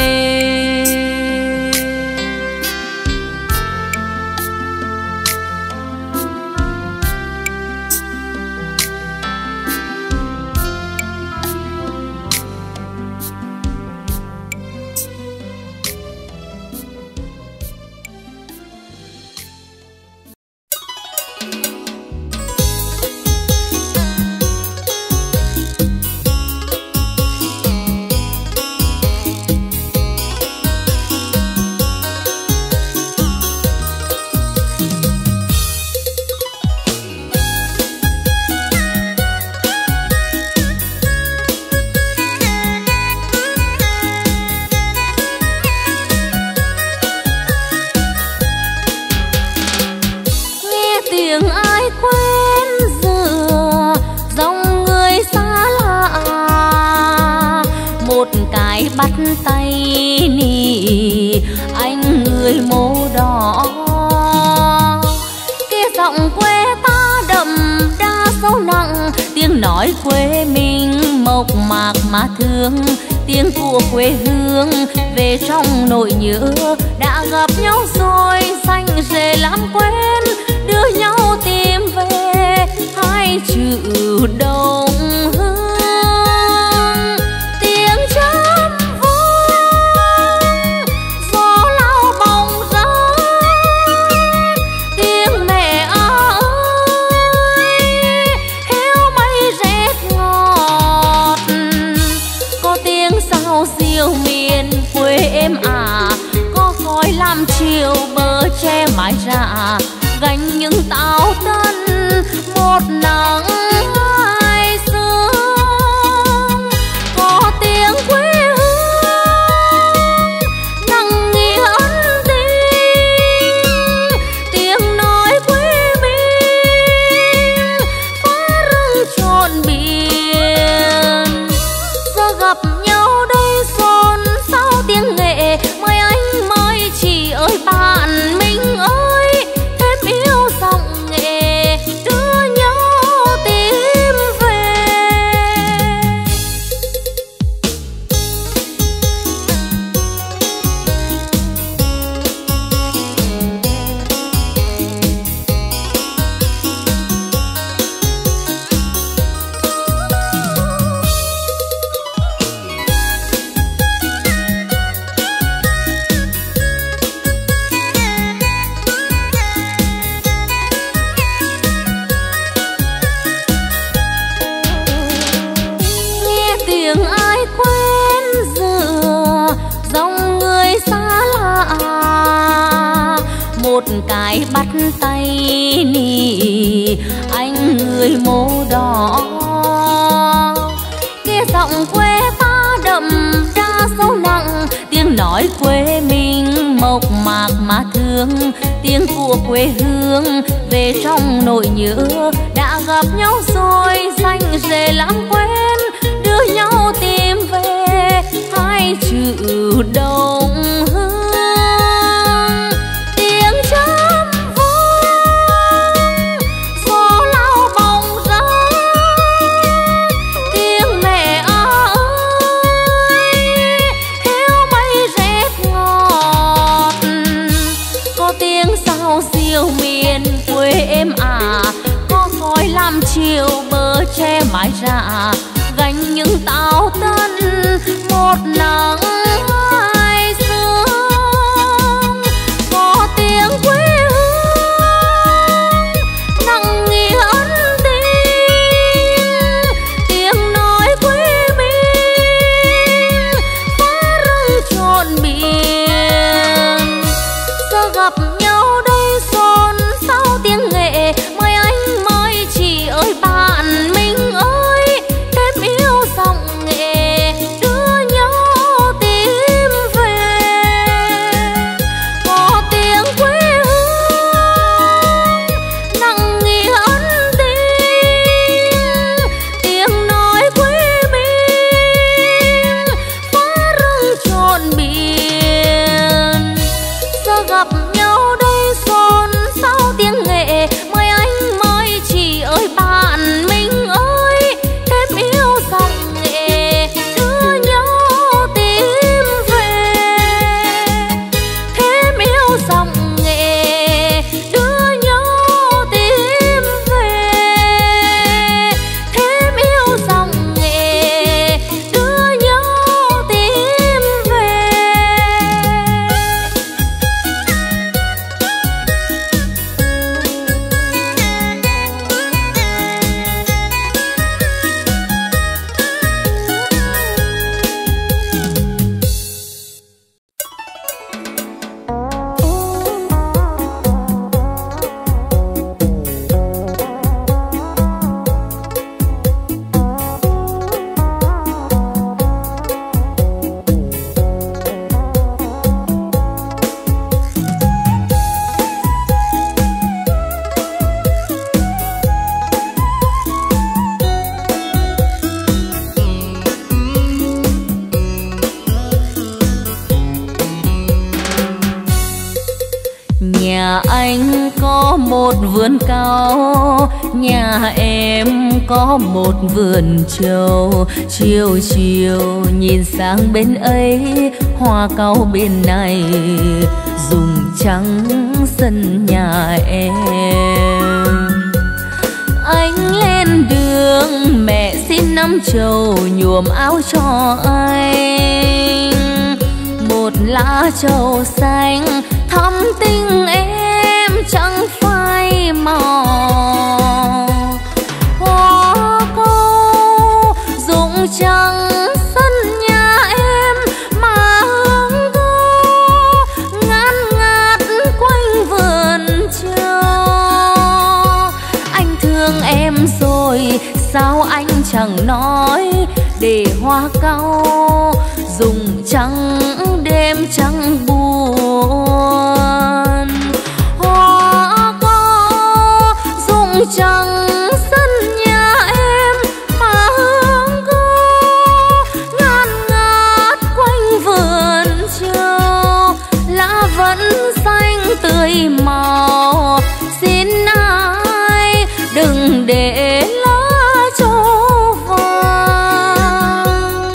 Bắt tay nì anh người màu đỏ, giọng quê ta đậm đa sâu nặng, tiếng nói quê mình mộc mạc mà thương, tiếng của quê hương về trong nỗi nhớ. Đã gặp nhau rồi xanh rể lãng quên, đưa nhau tìm về hai chữ đồng hương. Tiếng chấm vang gió lao bóng rát, tiếng mẹ ơi héo mây rét ngọt. Có tiếng sao diều miền quê em à, có khói làm chiều bờ tre mái rạ, gánh những táo tân một nắng hai sương. Có tiếng quê hương nặng nghĩa ân tình, tiếng nói quê mình phá rừng trọn biển. Giờ gặp nhau đây xôn xao tiếng nghệ, mời anh mời chị ơi bạn mình ơi, thêm yêu giọng nghệ đưa nhau tìm về. Nghe tiếng ai quen dựa dòng người xa lạ, một cái bắt tay nỉ anh người mô đỏ. Nghe giọng quê ta đậm đa sâu nặng, tiếng nói quê mình mộc mạc mà thương, tiếng của quê hương về trong nỗi nhớ. Đã gặp nhau rồi xanh rể lãng quên, đưa nhau tìm về hai chữ đồng hương. Tiếng chấm vang gió lao bóng rát, tiếng mẹ ơi héo mây rét ngọt. Có tiếng sao diều miền quê em à, có khói làm chiều bờ tre mái rạ, gánh những táo tân một nắng hai sương. Có tiếng quê hương nặng nghĩa ân tình, tiếng nói quê mình phá rừng trọn biển. Giờ gặp nhau đây xôn xao tiếng nghệ, mời anh mời chị ơi bạn mình ơi, thêm yêu giọng nghệ đưa nhau tìm vườn cao, nhà em có một vườn trầu. Chiều chiều nhìn sang bên ấy, hoa cau bên này dùng trắng sân nhà em. Anh lên đường mẹ xin năm trầu nhuộm áo cho anh, một lá trầu xanh thắm tình em chẳng phai màu. Hoa cau rụng trắng sân nhà em mà hương thu ngát ngát quanh vườn trầu. Anh thương em rồi sao anh chẳng nói, để hoa cau rụng trắng đêm trắng buồn. Hoa cau rụng trắng sân nhà em mà hương thu ngát ngát quanh vườn trầu. Lá vẫn xanh tươi màu, xin ai đừng để lá trầu vàng.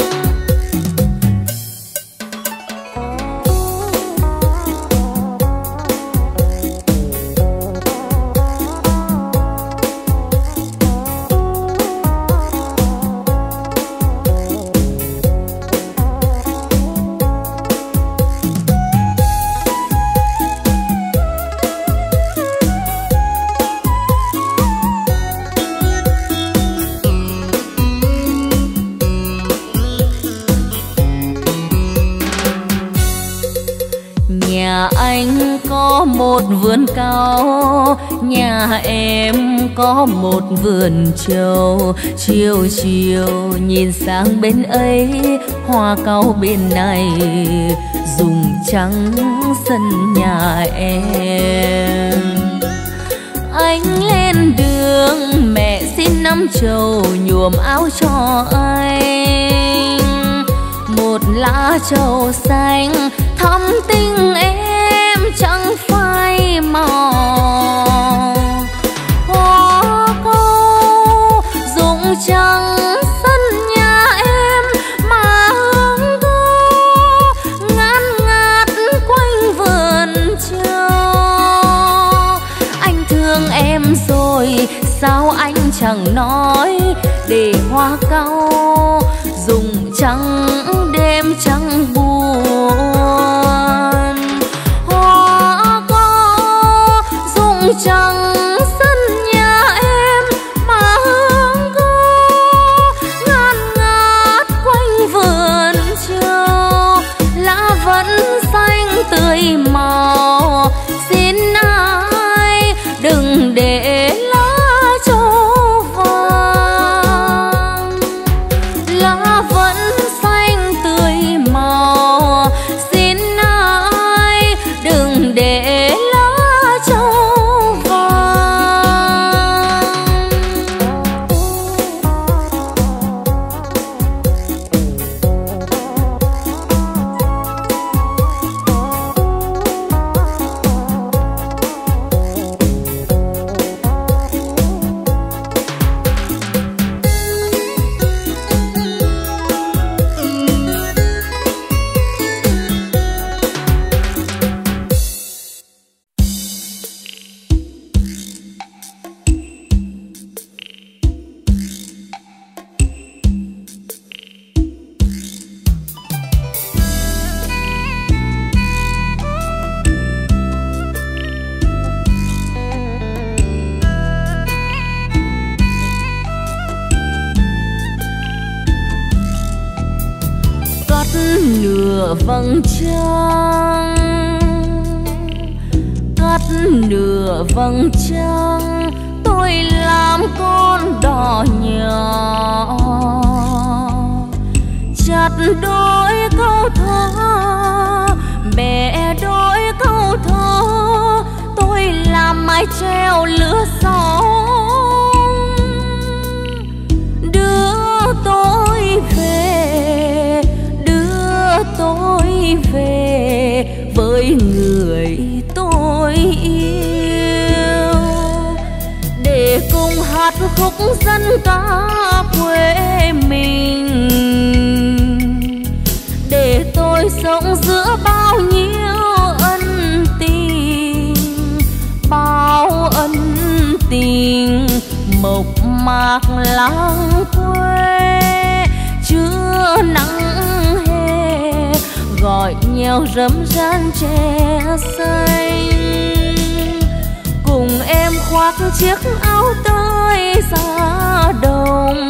Nhà anh có một vườn cao, nhà em có một vườn trầu. Chiều chiều nhìn sang bên ấy, hoa cau bên này dùng trắng sân nhà em. Anh lên đường mẹ xin năm trầu nhuộm áo cho anh, một lá trầu xanh thắm tình em chẳng phai màu. Hoa cau rụng trắng sân nhà em mà hương thu ngát ngát quanh vườn trầu. Anh thương em rồi sao anh chẳng nói, để hoa cau rụng trắng đêm trắng buồn. Hoa cau rụng trắng sân nhà em mà hương thu ngát ngát quanh vườn trầu. Lá vẫn xanh tươi màu, xin ai đừng để lá trầu vàng. Lá vẫn xanh tươi màu, xin ai đừng để lá trầu vàng. Nửa vầng trăng, cắt nửa vầng trăng, tôi làm con đò nhỏ. Chặt đôi câu thơ, bẻ đôi câu thơ, tôi làm mái treo lửa sóng. Đưa tôi về, đưa tôi về với người tôi yêu. để cùng hát khúc dân ca quê mình, để tôi sống giữa bao nhiêu ân tình, bao ân tình mộc mạc làng quê chưa nắng hè gọi nhau râm ran tre xanh. Cùng em khoác chiếc áo tơi ra đồng,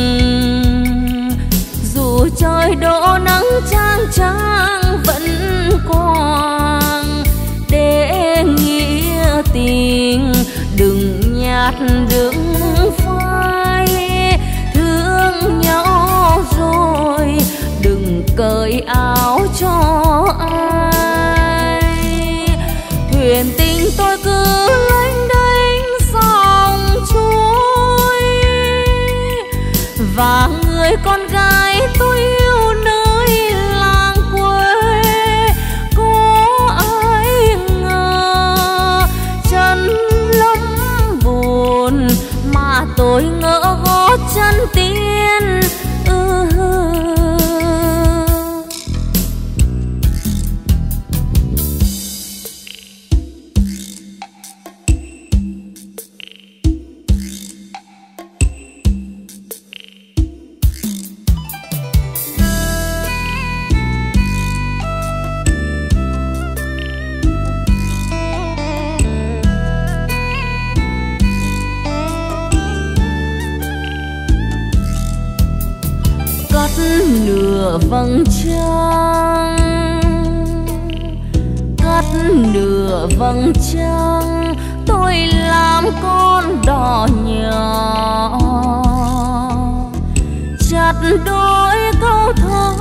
dù trời đổ nắng chang chang vẫn còn, để nghĩa tình đừng nhạt đừng phai, thương nhau rồi đừng cởi áo cho ai. Thuyền tình tôi cứ lênh đênh dòng trôi, và người con gái tôi yêu nơi làng quê. Có ai ngờ chân lắm buồn mà tôi ngỡ gót chân tiên. Nửa vầng trăng, cắt nửa vầng trăng, tôi làm con đò nhỏ, chặt đôi câu thơ,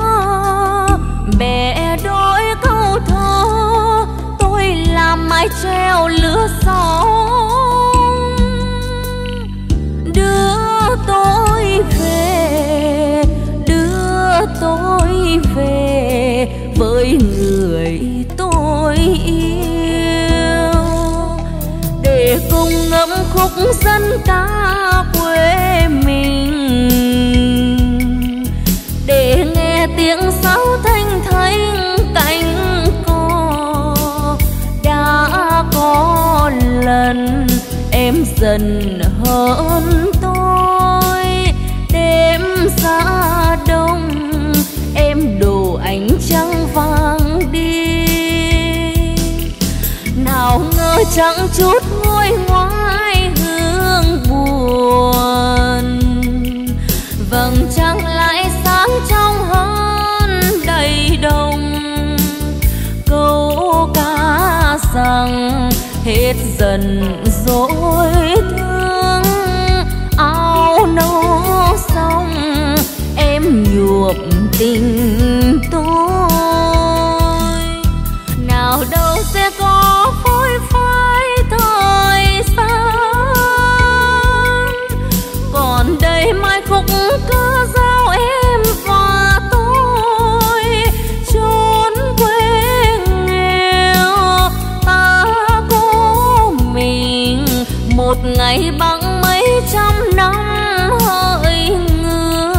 bẻ đôi câu thơ, tôi làm mái treo lửa sóng, đưa tôi về, tôi về với người tôi yêu, để cùng ngâm khúc dân ca quê mình, để nghe tiếng sáo thanh thanh cánh cò. Đã có lần em dần hơn tôi, đêm xa đông em đổ ánh trăng vàng đi. Nào ngờ chẳng chút nguôi ngoai hương buồn, vầng trăng lại sáng trong hơn đầy đồng. Câu ca rằng hết dần dỗi thương, áo nâu xong em nhuộm tình tôi. Nào đâu sẽ có phôi phai thời gian, còn đây mai khúc ca dao em và tôi. Chốn quê nghèo ta có mình, một ngày bằng mấy trăm năm hỡi người.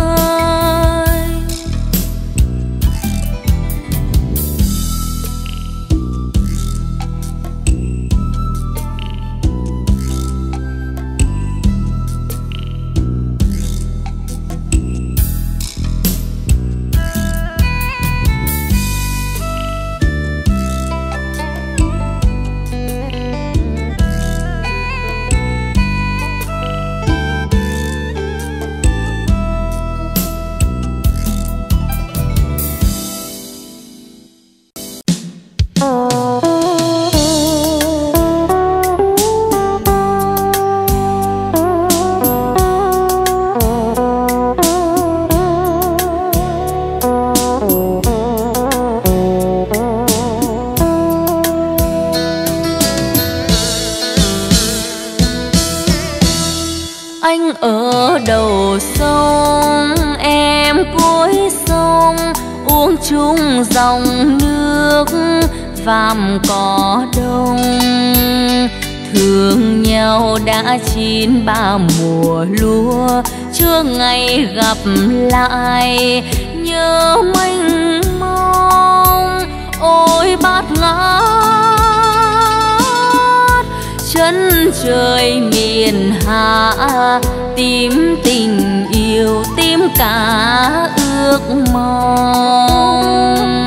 Anh ở đầu sông, em cuối sông, uống chung dòng nước vàm cỏ đông. thương nhau đã chín ba mùa lúa, chưa ngày gặp lại nhớ mênh mông. Ôi bát ngát chân trời miền Hạ, tìm tình yêu tìm cả ước mong.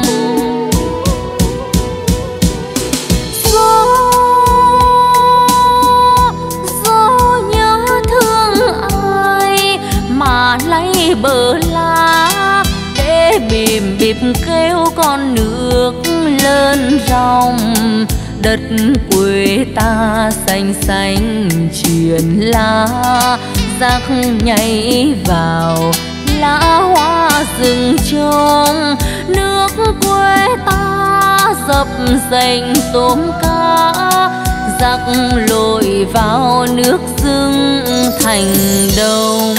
Gió nhớ thương ai mà lấy bờ lá để bìm bịp kêu con nước lớn ròng. Đất quê ta xanh xanh truyền lá, rác nhảy vào lá hoa rừng trông. Nước quê ta dập dành tôm cá, rác lội vào nước dưng thành đông.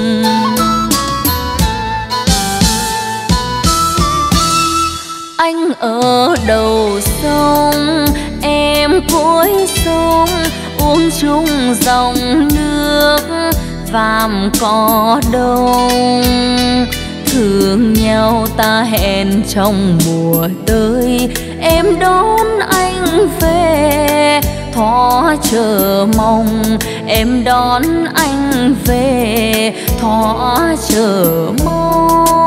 Anh ở đầu sông, em cuối sông, uống chung dòng nước vàm cỏ đông. Thương nhau ta hẹn trong mùa tới, em đón anh về thó chờ mong. Em đón anh về thó chờ mong.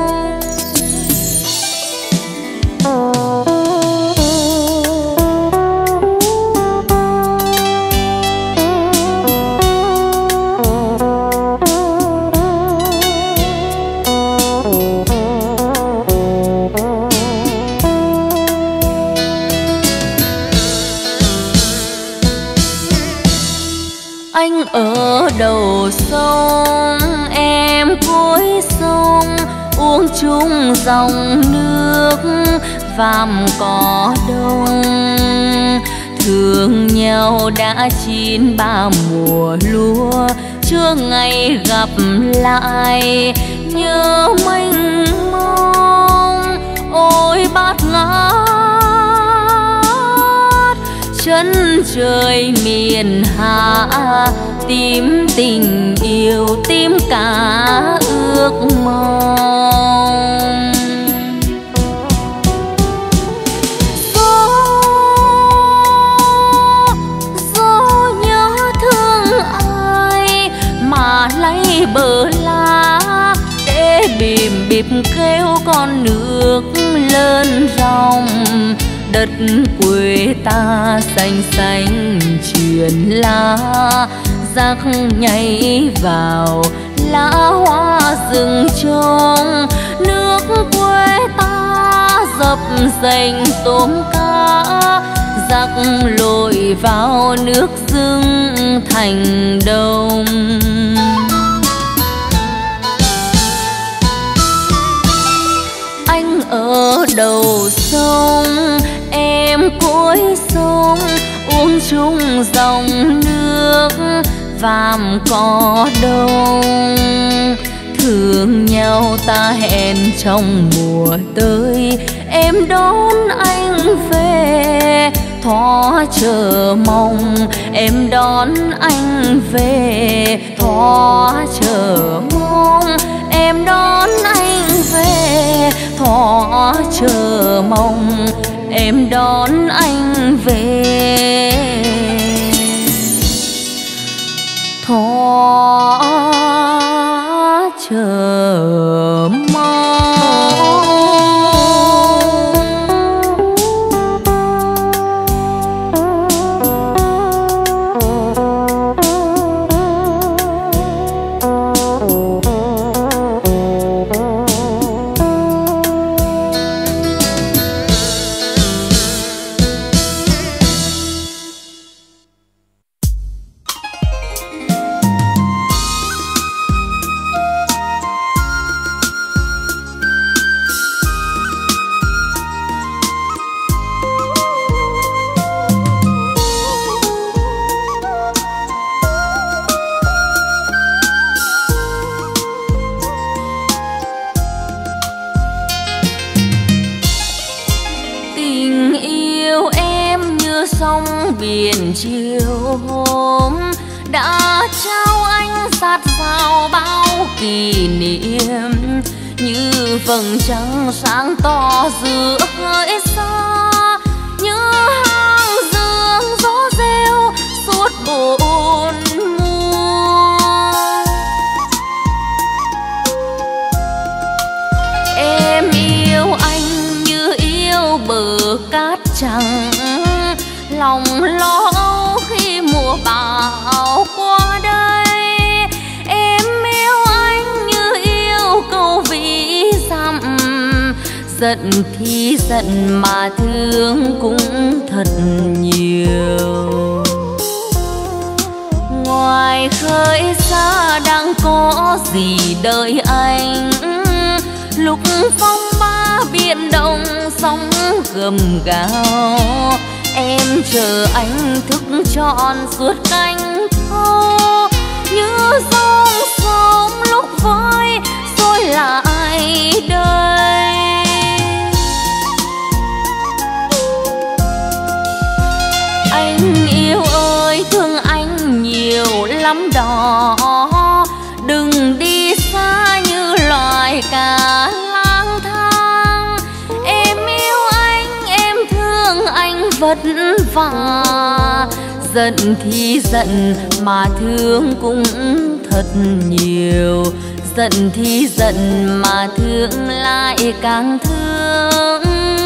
Anh ở đầu sông, em cuối sông, uống chung dòng nước vàm cỏ đông. Thương nhau đã chín ba mùa lúa, chưa ngày gặp lại nhớ mênh mông. Ôi bát ngát chân trời miền Hạ, tìm tình yêu tìm cả ước mong. Gió nhớ thương ai mà lấy bờ lá để bìm bịp kêu con nước lớn ròng. Đất quê ta xanh xanh truyền lá, rác nhảy vào lá hoa rừng trông. Nước quê ta dập dành tôm cá, rác lội vào nước dưng thành đông. Anh ở đầu sông, em cuối sông, uống chung dòng nước vàm cỏ đông. Thương nhau ta hẹn trong mùa tới, em đón anh về thó chờ mong. Em đón anh về thó chờ mong. Em đón anh về thó chờ mong. Em đón anh về thó chờ mong. chiều hôm đã trao anh sát sao bao kỷ niệm, như vầng trăng sáng to giữa hỡi xa, như hàng dương gió reo suốt bốn mùa. Em yêu anh như yêu bờ cát trắng, lòng lo âu khi mùa bão qua đây. Em yêu anh như yêu câu ví dặm, giận thì giận mà thương cũng thật nhiều. Ngoài khơi xa đang có gì đợi anh, lúc phong ba biển động sóng gầm gào. Em chờ anh thức trọn suốt canh thâu, như dòng sông lúc vơi rồi lại đây. Anh yêu ơi thương anh nhiều lắm đó, đừng đi xa như loài cá lang thang. Em yêu anh, em thương anh vất vả, giận thì giận mà thương cũng thật nhiều, giận thì giận mà thương lại càng thương.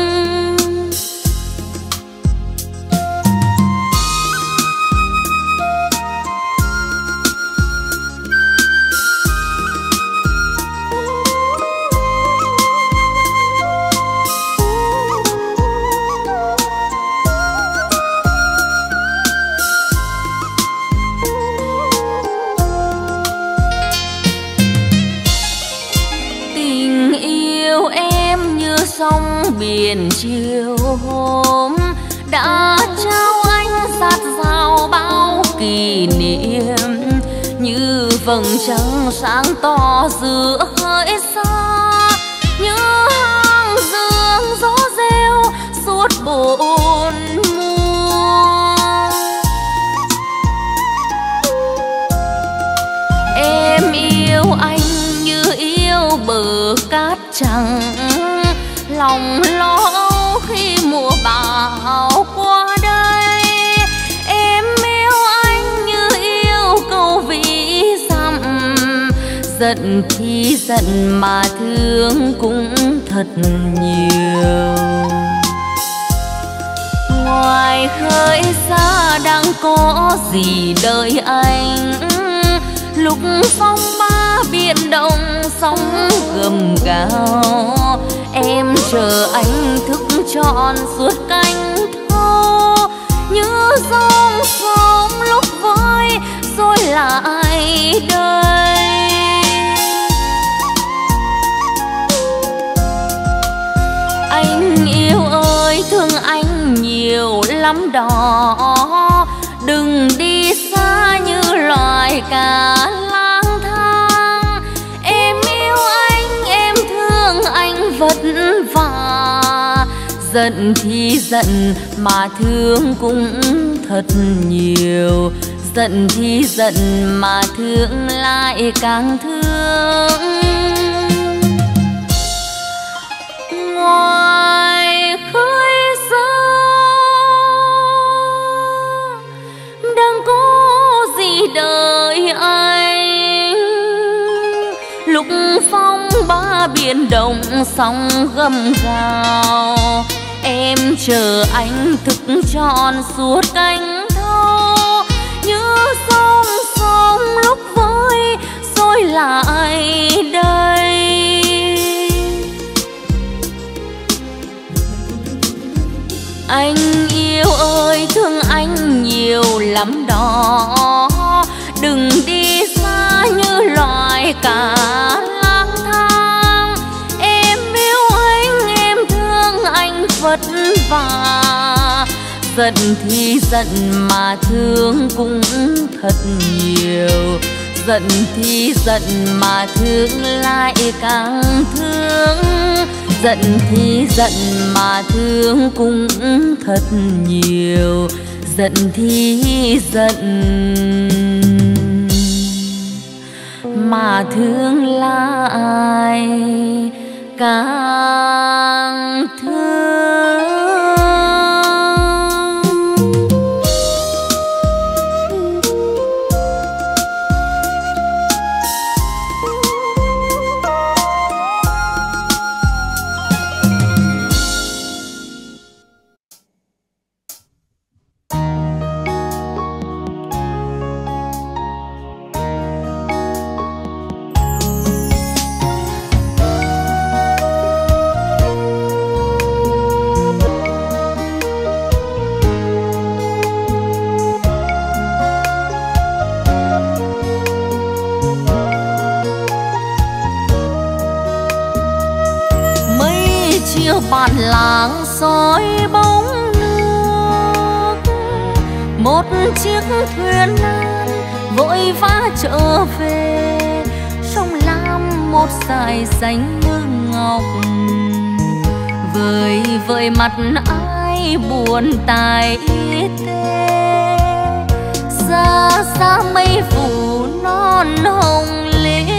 Sông biển chiều hôm đã trao anh sát sao bao kỷ niệm, như vầng trăng sáng to giữa hỡi xa, như hàng dương gió reo suốt bốn mùa. Em yêu anh như yêu bờ cát trắng, lòng lo âu khi mùa bão qua đây. Em yêu anh như yêu câu ví dặm, giận thì giận mà thương cũng thật nhiều. Ngoài khơi xa đang có gì đợi anh, lúc phong ba biển động sóng gầm gào. Em chờ anh thức trọn suốt canh thâu, như dòng sông lúc vơi rồi lại đây. Anh yêu ơi thương anh nhiều lắm đó, đừng đi xa như loài cá lang thang. Em yêu anh, em thương anh vất vả, giận thì giận mà thương cũng thật nhiều, giận thì giận mà thương lại càng thương. Ngoài khơi xa đang có gì đợi anh, lúc phong ba biển động sóng gầm gào. Em chờ anh thức trọn suốt canh thâu, như sông sông lúc vơi rồi lại đây. Anh yêu ơi thương anh nhiều lắm đó, đừng đi xa như loài cá lang thang. Em yêu anh, em thương anh vất vả, giận thì giận mà thương cũng thật nhiều, giận thì giận mà thương lại càng thương, giận thì giận mà thương cũng thật nhiều, giận thì giận, mà thương lại càng thương. bản làng soi bóng nước, một chiếc thuyền nan vội vã trở về, sông lam một dải xanh như ngọc. Vời vợi mặt ai buồn tài tê, xa xa mây phủ non hồng lim,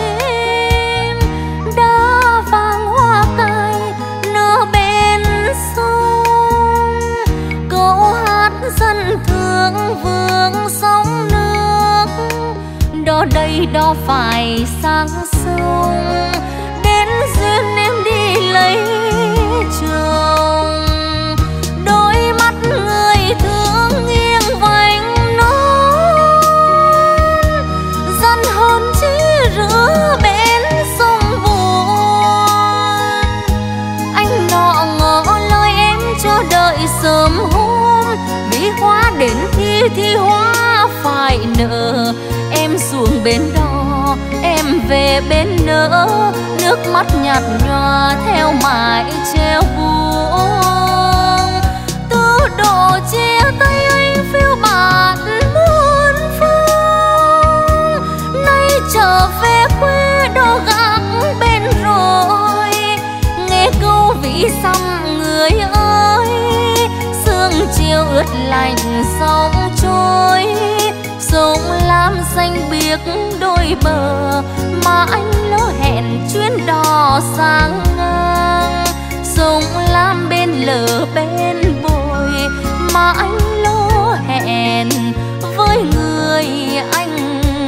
đá vàng hoa cài nở bên sông. Câu hát dân thương vương sóng nước, đó đây đó phải sang sông, đến duyên em đi lấy chồng. Đôi mắt người thương nghiêng vành nón, dân hồn chỉ rửa bên sông buồn. Anh nọ ngỏ lời em cho đợi sớm hôm, vì hoa đến thì hoa phải nở. Em xuống bên đó em về bên nỡ, nước mắt nhạt nhòa theo mãi treo buông. Từ độ chia tay anh phiêu bạt muôn phương, nay trở về quê đò gác bên rồi. Nghe câu vĩ xăm người ơi, sương chiều ướt lạnh sóng trôi. Sông lam xanh biếc đôi bờ, mà anh lỡ hẹn chuyến đò sang ngang. Sông lam bên lờ bên bồi, mà anh lỡ hẹn với người anh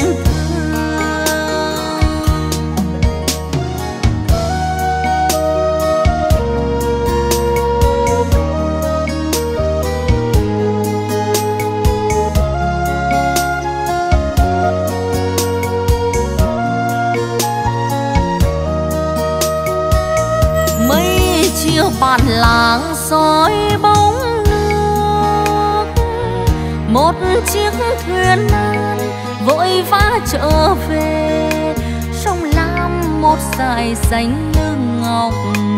bản làng soi bóng nước. Một chiếc thuyền nan vội vã trở về, sông lam một dải xanh như ngọc.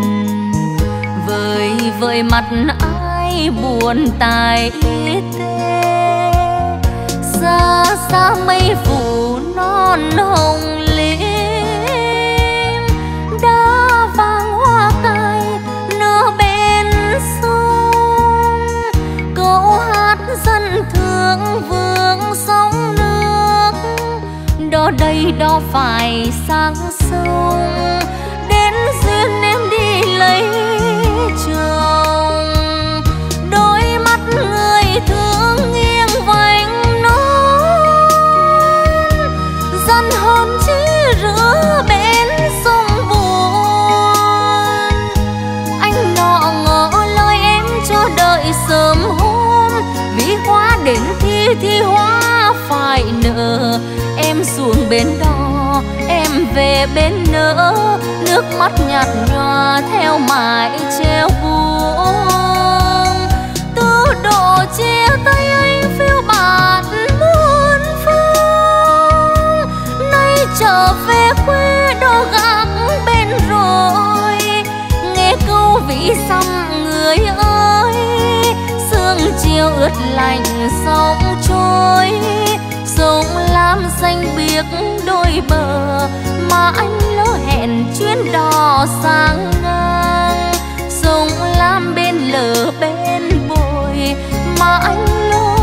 Vời vợi mặt ai buồn tài tê, xa xa mây phủ non hồng lim, đá vàng hoa cài nở bên sông. Câu hát dân thương vương sóng nước, đó đây đó phải sang sông, đến duyên em đi lấy chồng. Đôi mắt người thương nghiêng vành nón, dân hồn chỉ rửa bên sông buồn. Anh nọ ngỏ lời em cho đợi sớm hôm, vì hoa đến thì hoa phải nở. Em xuống bên đó em về bên nỡ, nước mắt nhạt nhòa theo mãi treo buông. Từ độ chia tay anh phiêu bạt muôn phương, nay trở về quê đò gác bên rồi. Nghe câu vĩ xăm người ơi, sương chiều ướt lạnh sóng trôi. Sông lam xanh biếc đôi bờ, mà anh lỡ hẹn chuyến đò sang ngang. Sông lam bên lờ bên bồi, mà anh lỡ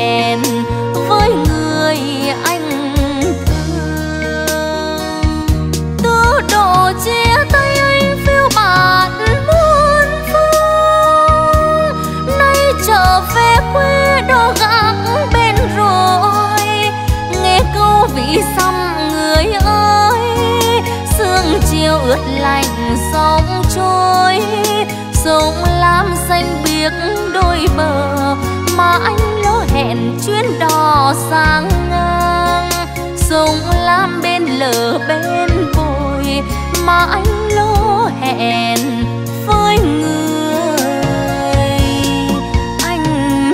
hẹn với người anh thương. Từ độ chia tay anh phiêu bạt muôn phương, nay trở về quê đò gác bên rồi. Nghe câu vị xăm người ơi, sương chiều ướt lạnh sóng trôi. Sông lam xanh biếc đôi bờ mà anh lỡ hẹn chuyến đò sang ngang. Sông lam bên lờ bên bồi mà anh lỡ hẹn với người anh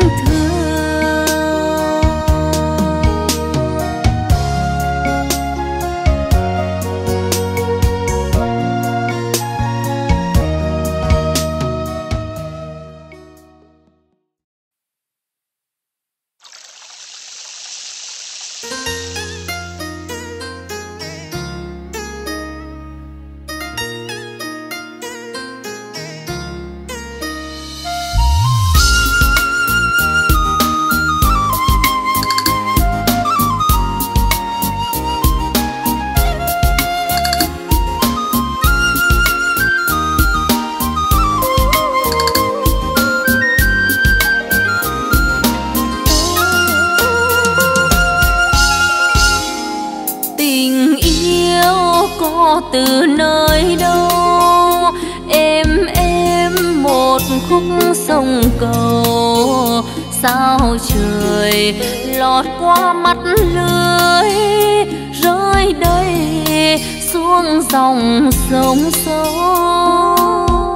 từ nơi đâu. Em một khúc sông cầu, sao trời lọt qua mắt lưới, rơi đây xuống dòng sông sâu.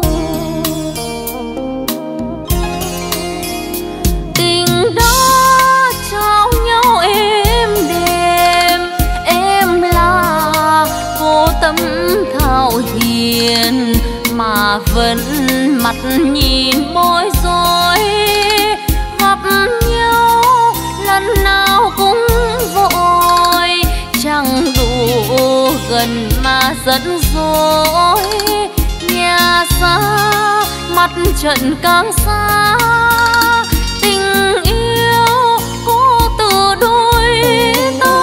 Tình đó trao nhau êm đềm, em là cô tâm thảo hiền mà vẫn mặt nhìn bối rối. Gặp nhau lần nào cũng vội, chẳng đủ gần mà dẫn dối. Nhà xa mặt trận càng xa, tình yêu cô từ đôi ta.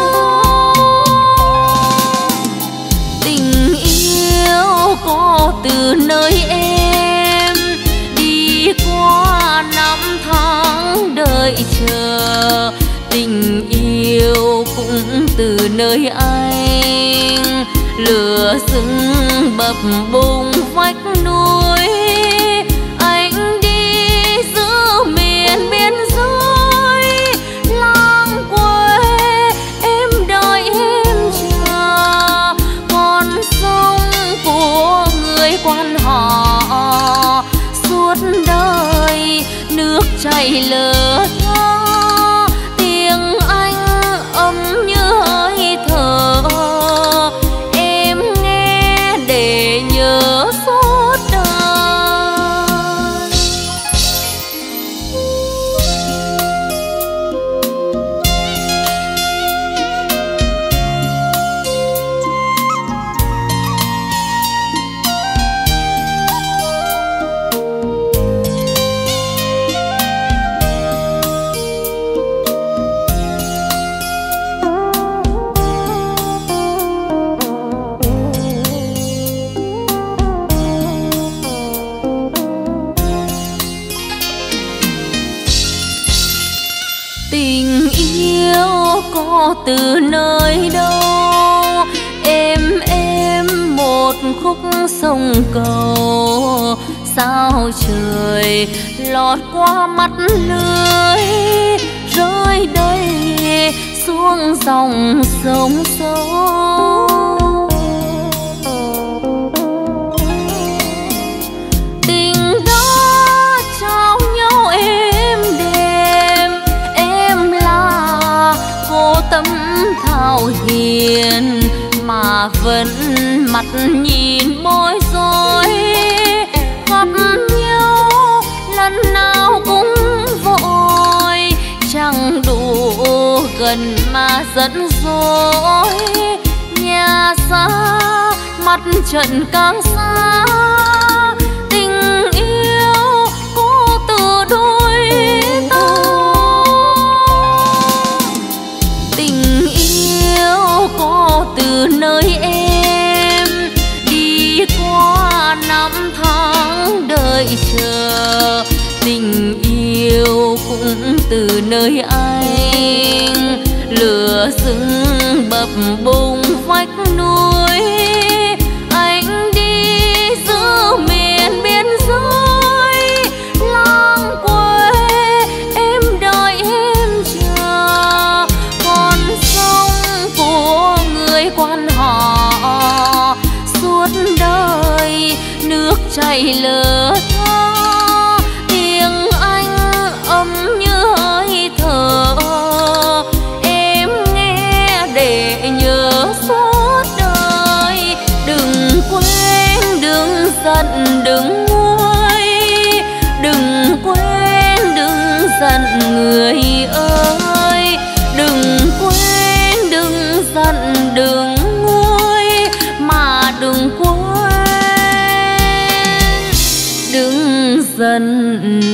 Tình yêu cô từ nơi em đi qua năm tháng đợi chờ. Tình yêu cũng từ nơi anh lửa sưng bập bùng vách núi. Anh đi giữa miền biên giới làng quê, em đợi em chờ. Con sông của người quan họ suốt đời nước chảy lờ thơ. Tiếng anh ấm như hơi thở, em nghe để nhớ suốt đời. Tình yêu có từ nơi đâu. Em một khúc sông cầu, sao trời lọt qua mắt lưới, rơi đây xuống dòng sông sâu. Tình đó trao nhau êm đềm, em là cô tâm thảo hiền mà vẫn mặt nhìn bối rối. Gặp nhau lần nào cũng vội, chẳng đủ gần mà dẫn dối. Nhà xa mặt trận càng xa, tình yêu cô từ đôi ta. cũng từ nơi anh. Lửa rừng bập bùng vách núi, anh đi giữa miền biên giới. Làng quê em đợi em chờ, con sông của người quan họ suốt đời nước chảy lờ thơ. Tiếng anh ấm như hơi thở, em nghe để nhớ suốt đời. Đừng quên, đừng giận, đừng nguôi, đừng quên, đừng giận người ơi. Đừng quên, đừng giận, đừng nguôi, mà đừng quên, đừng giận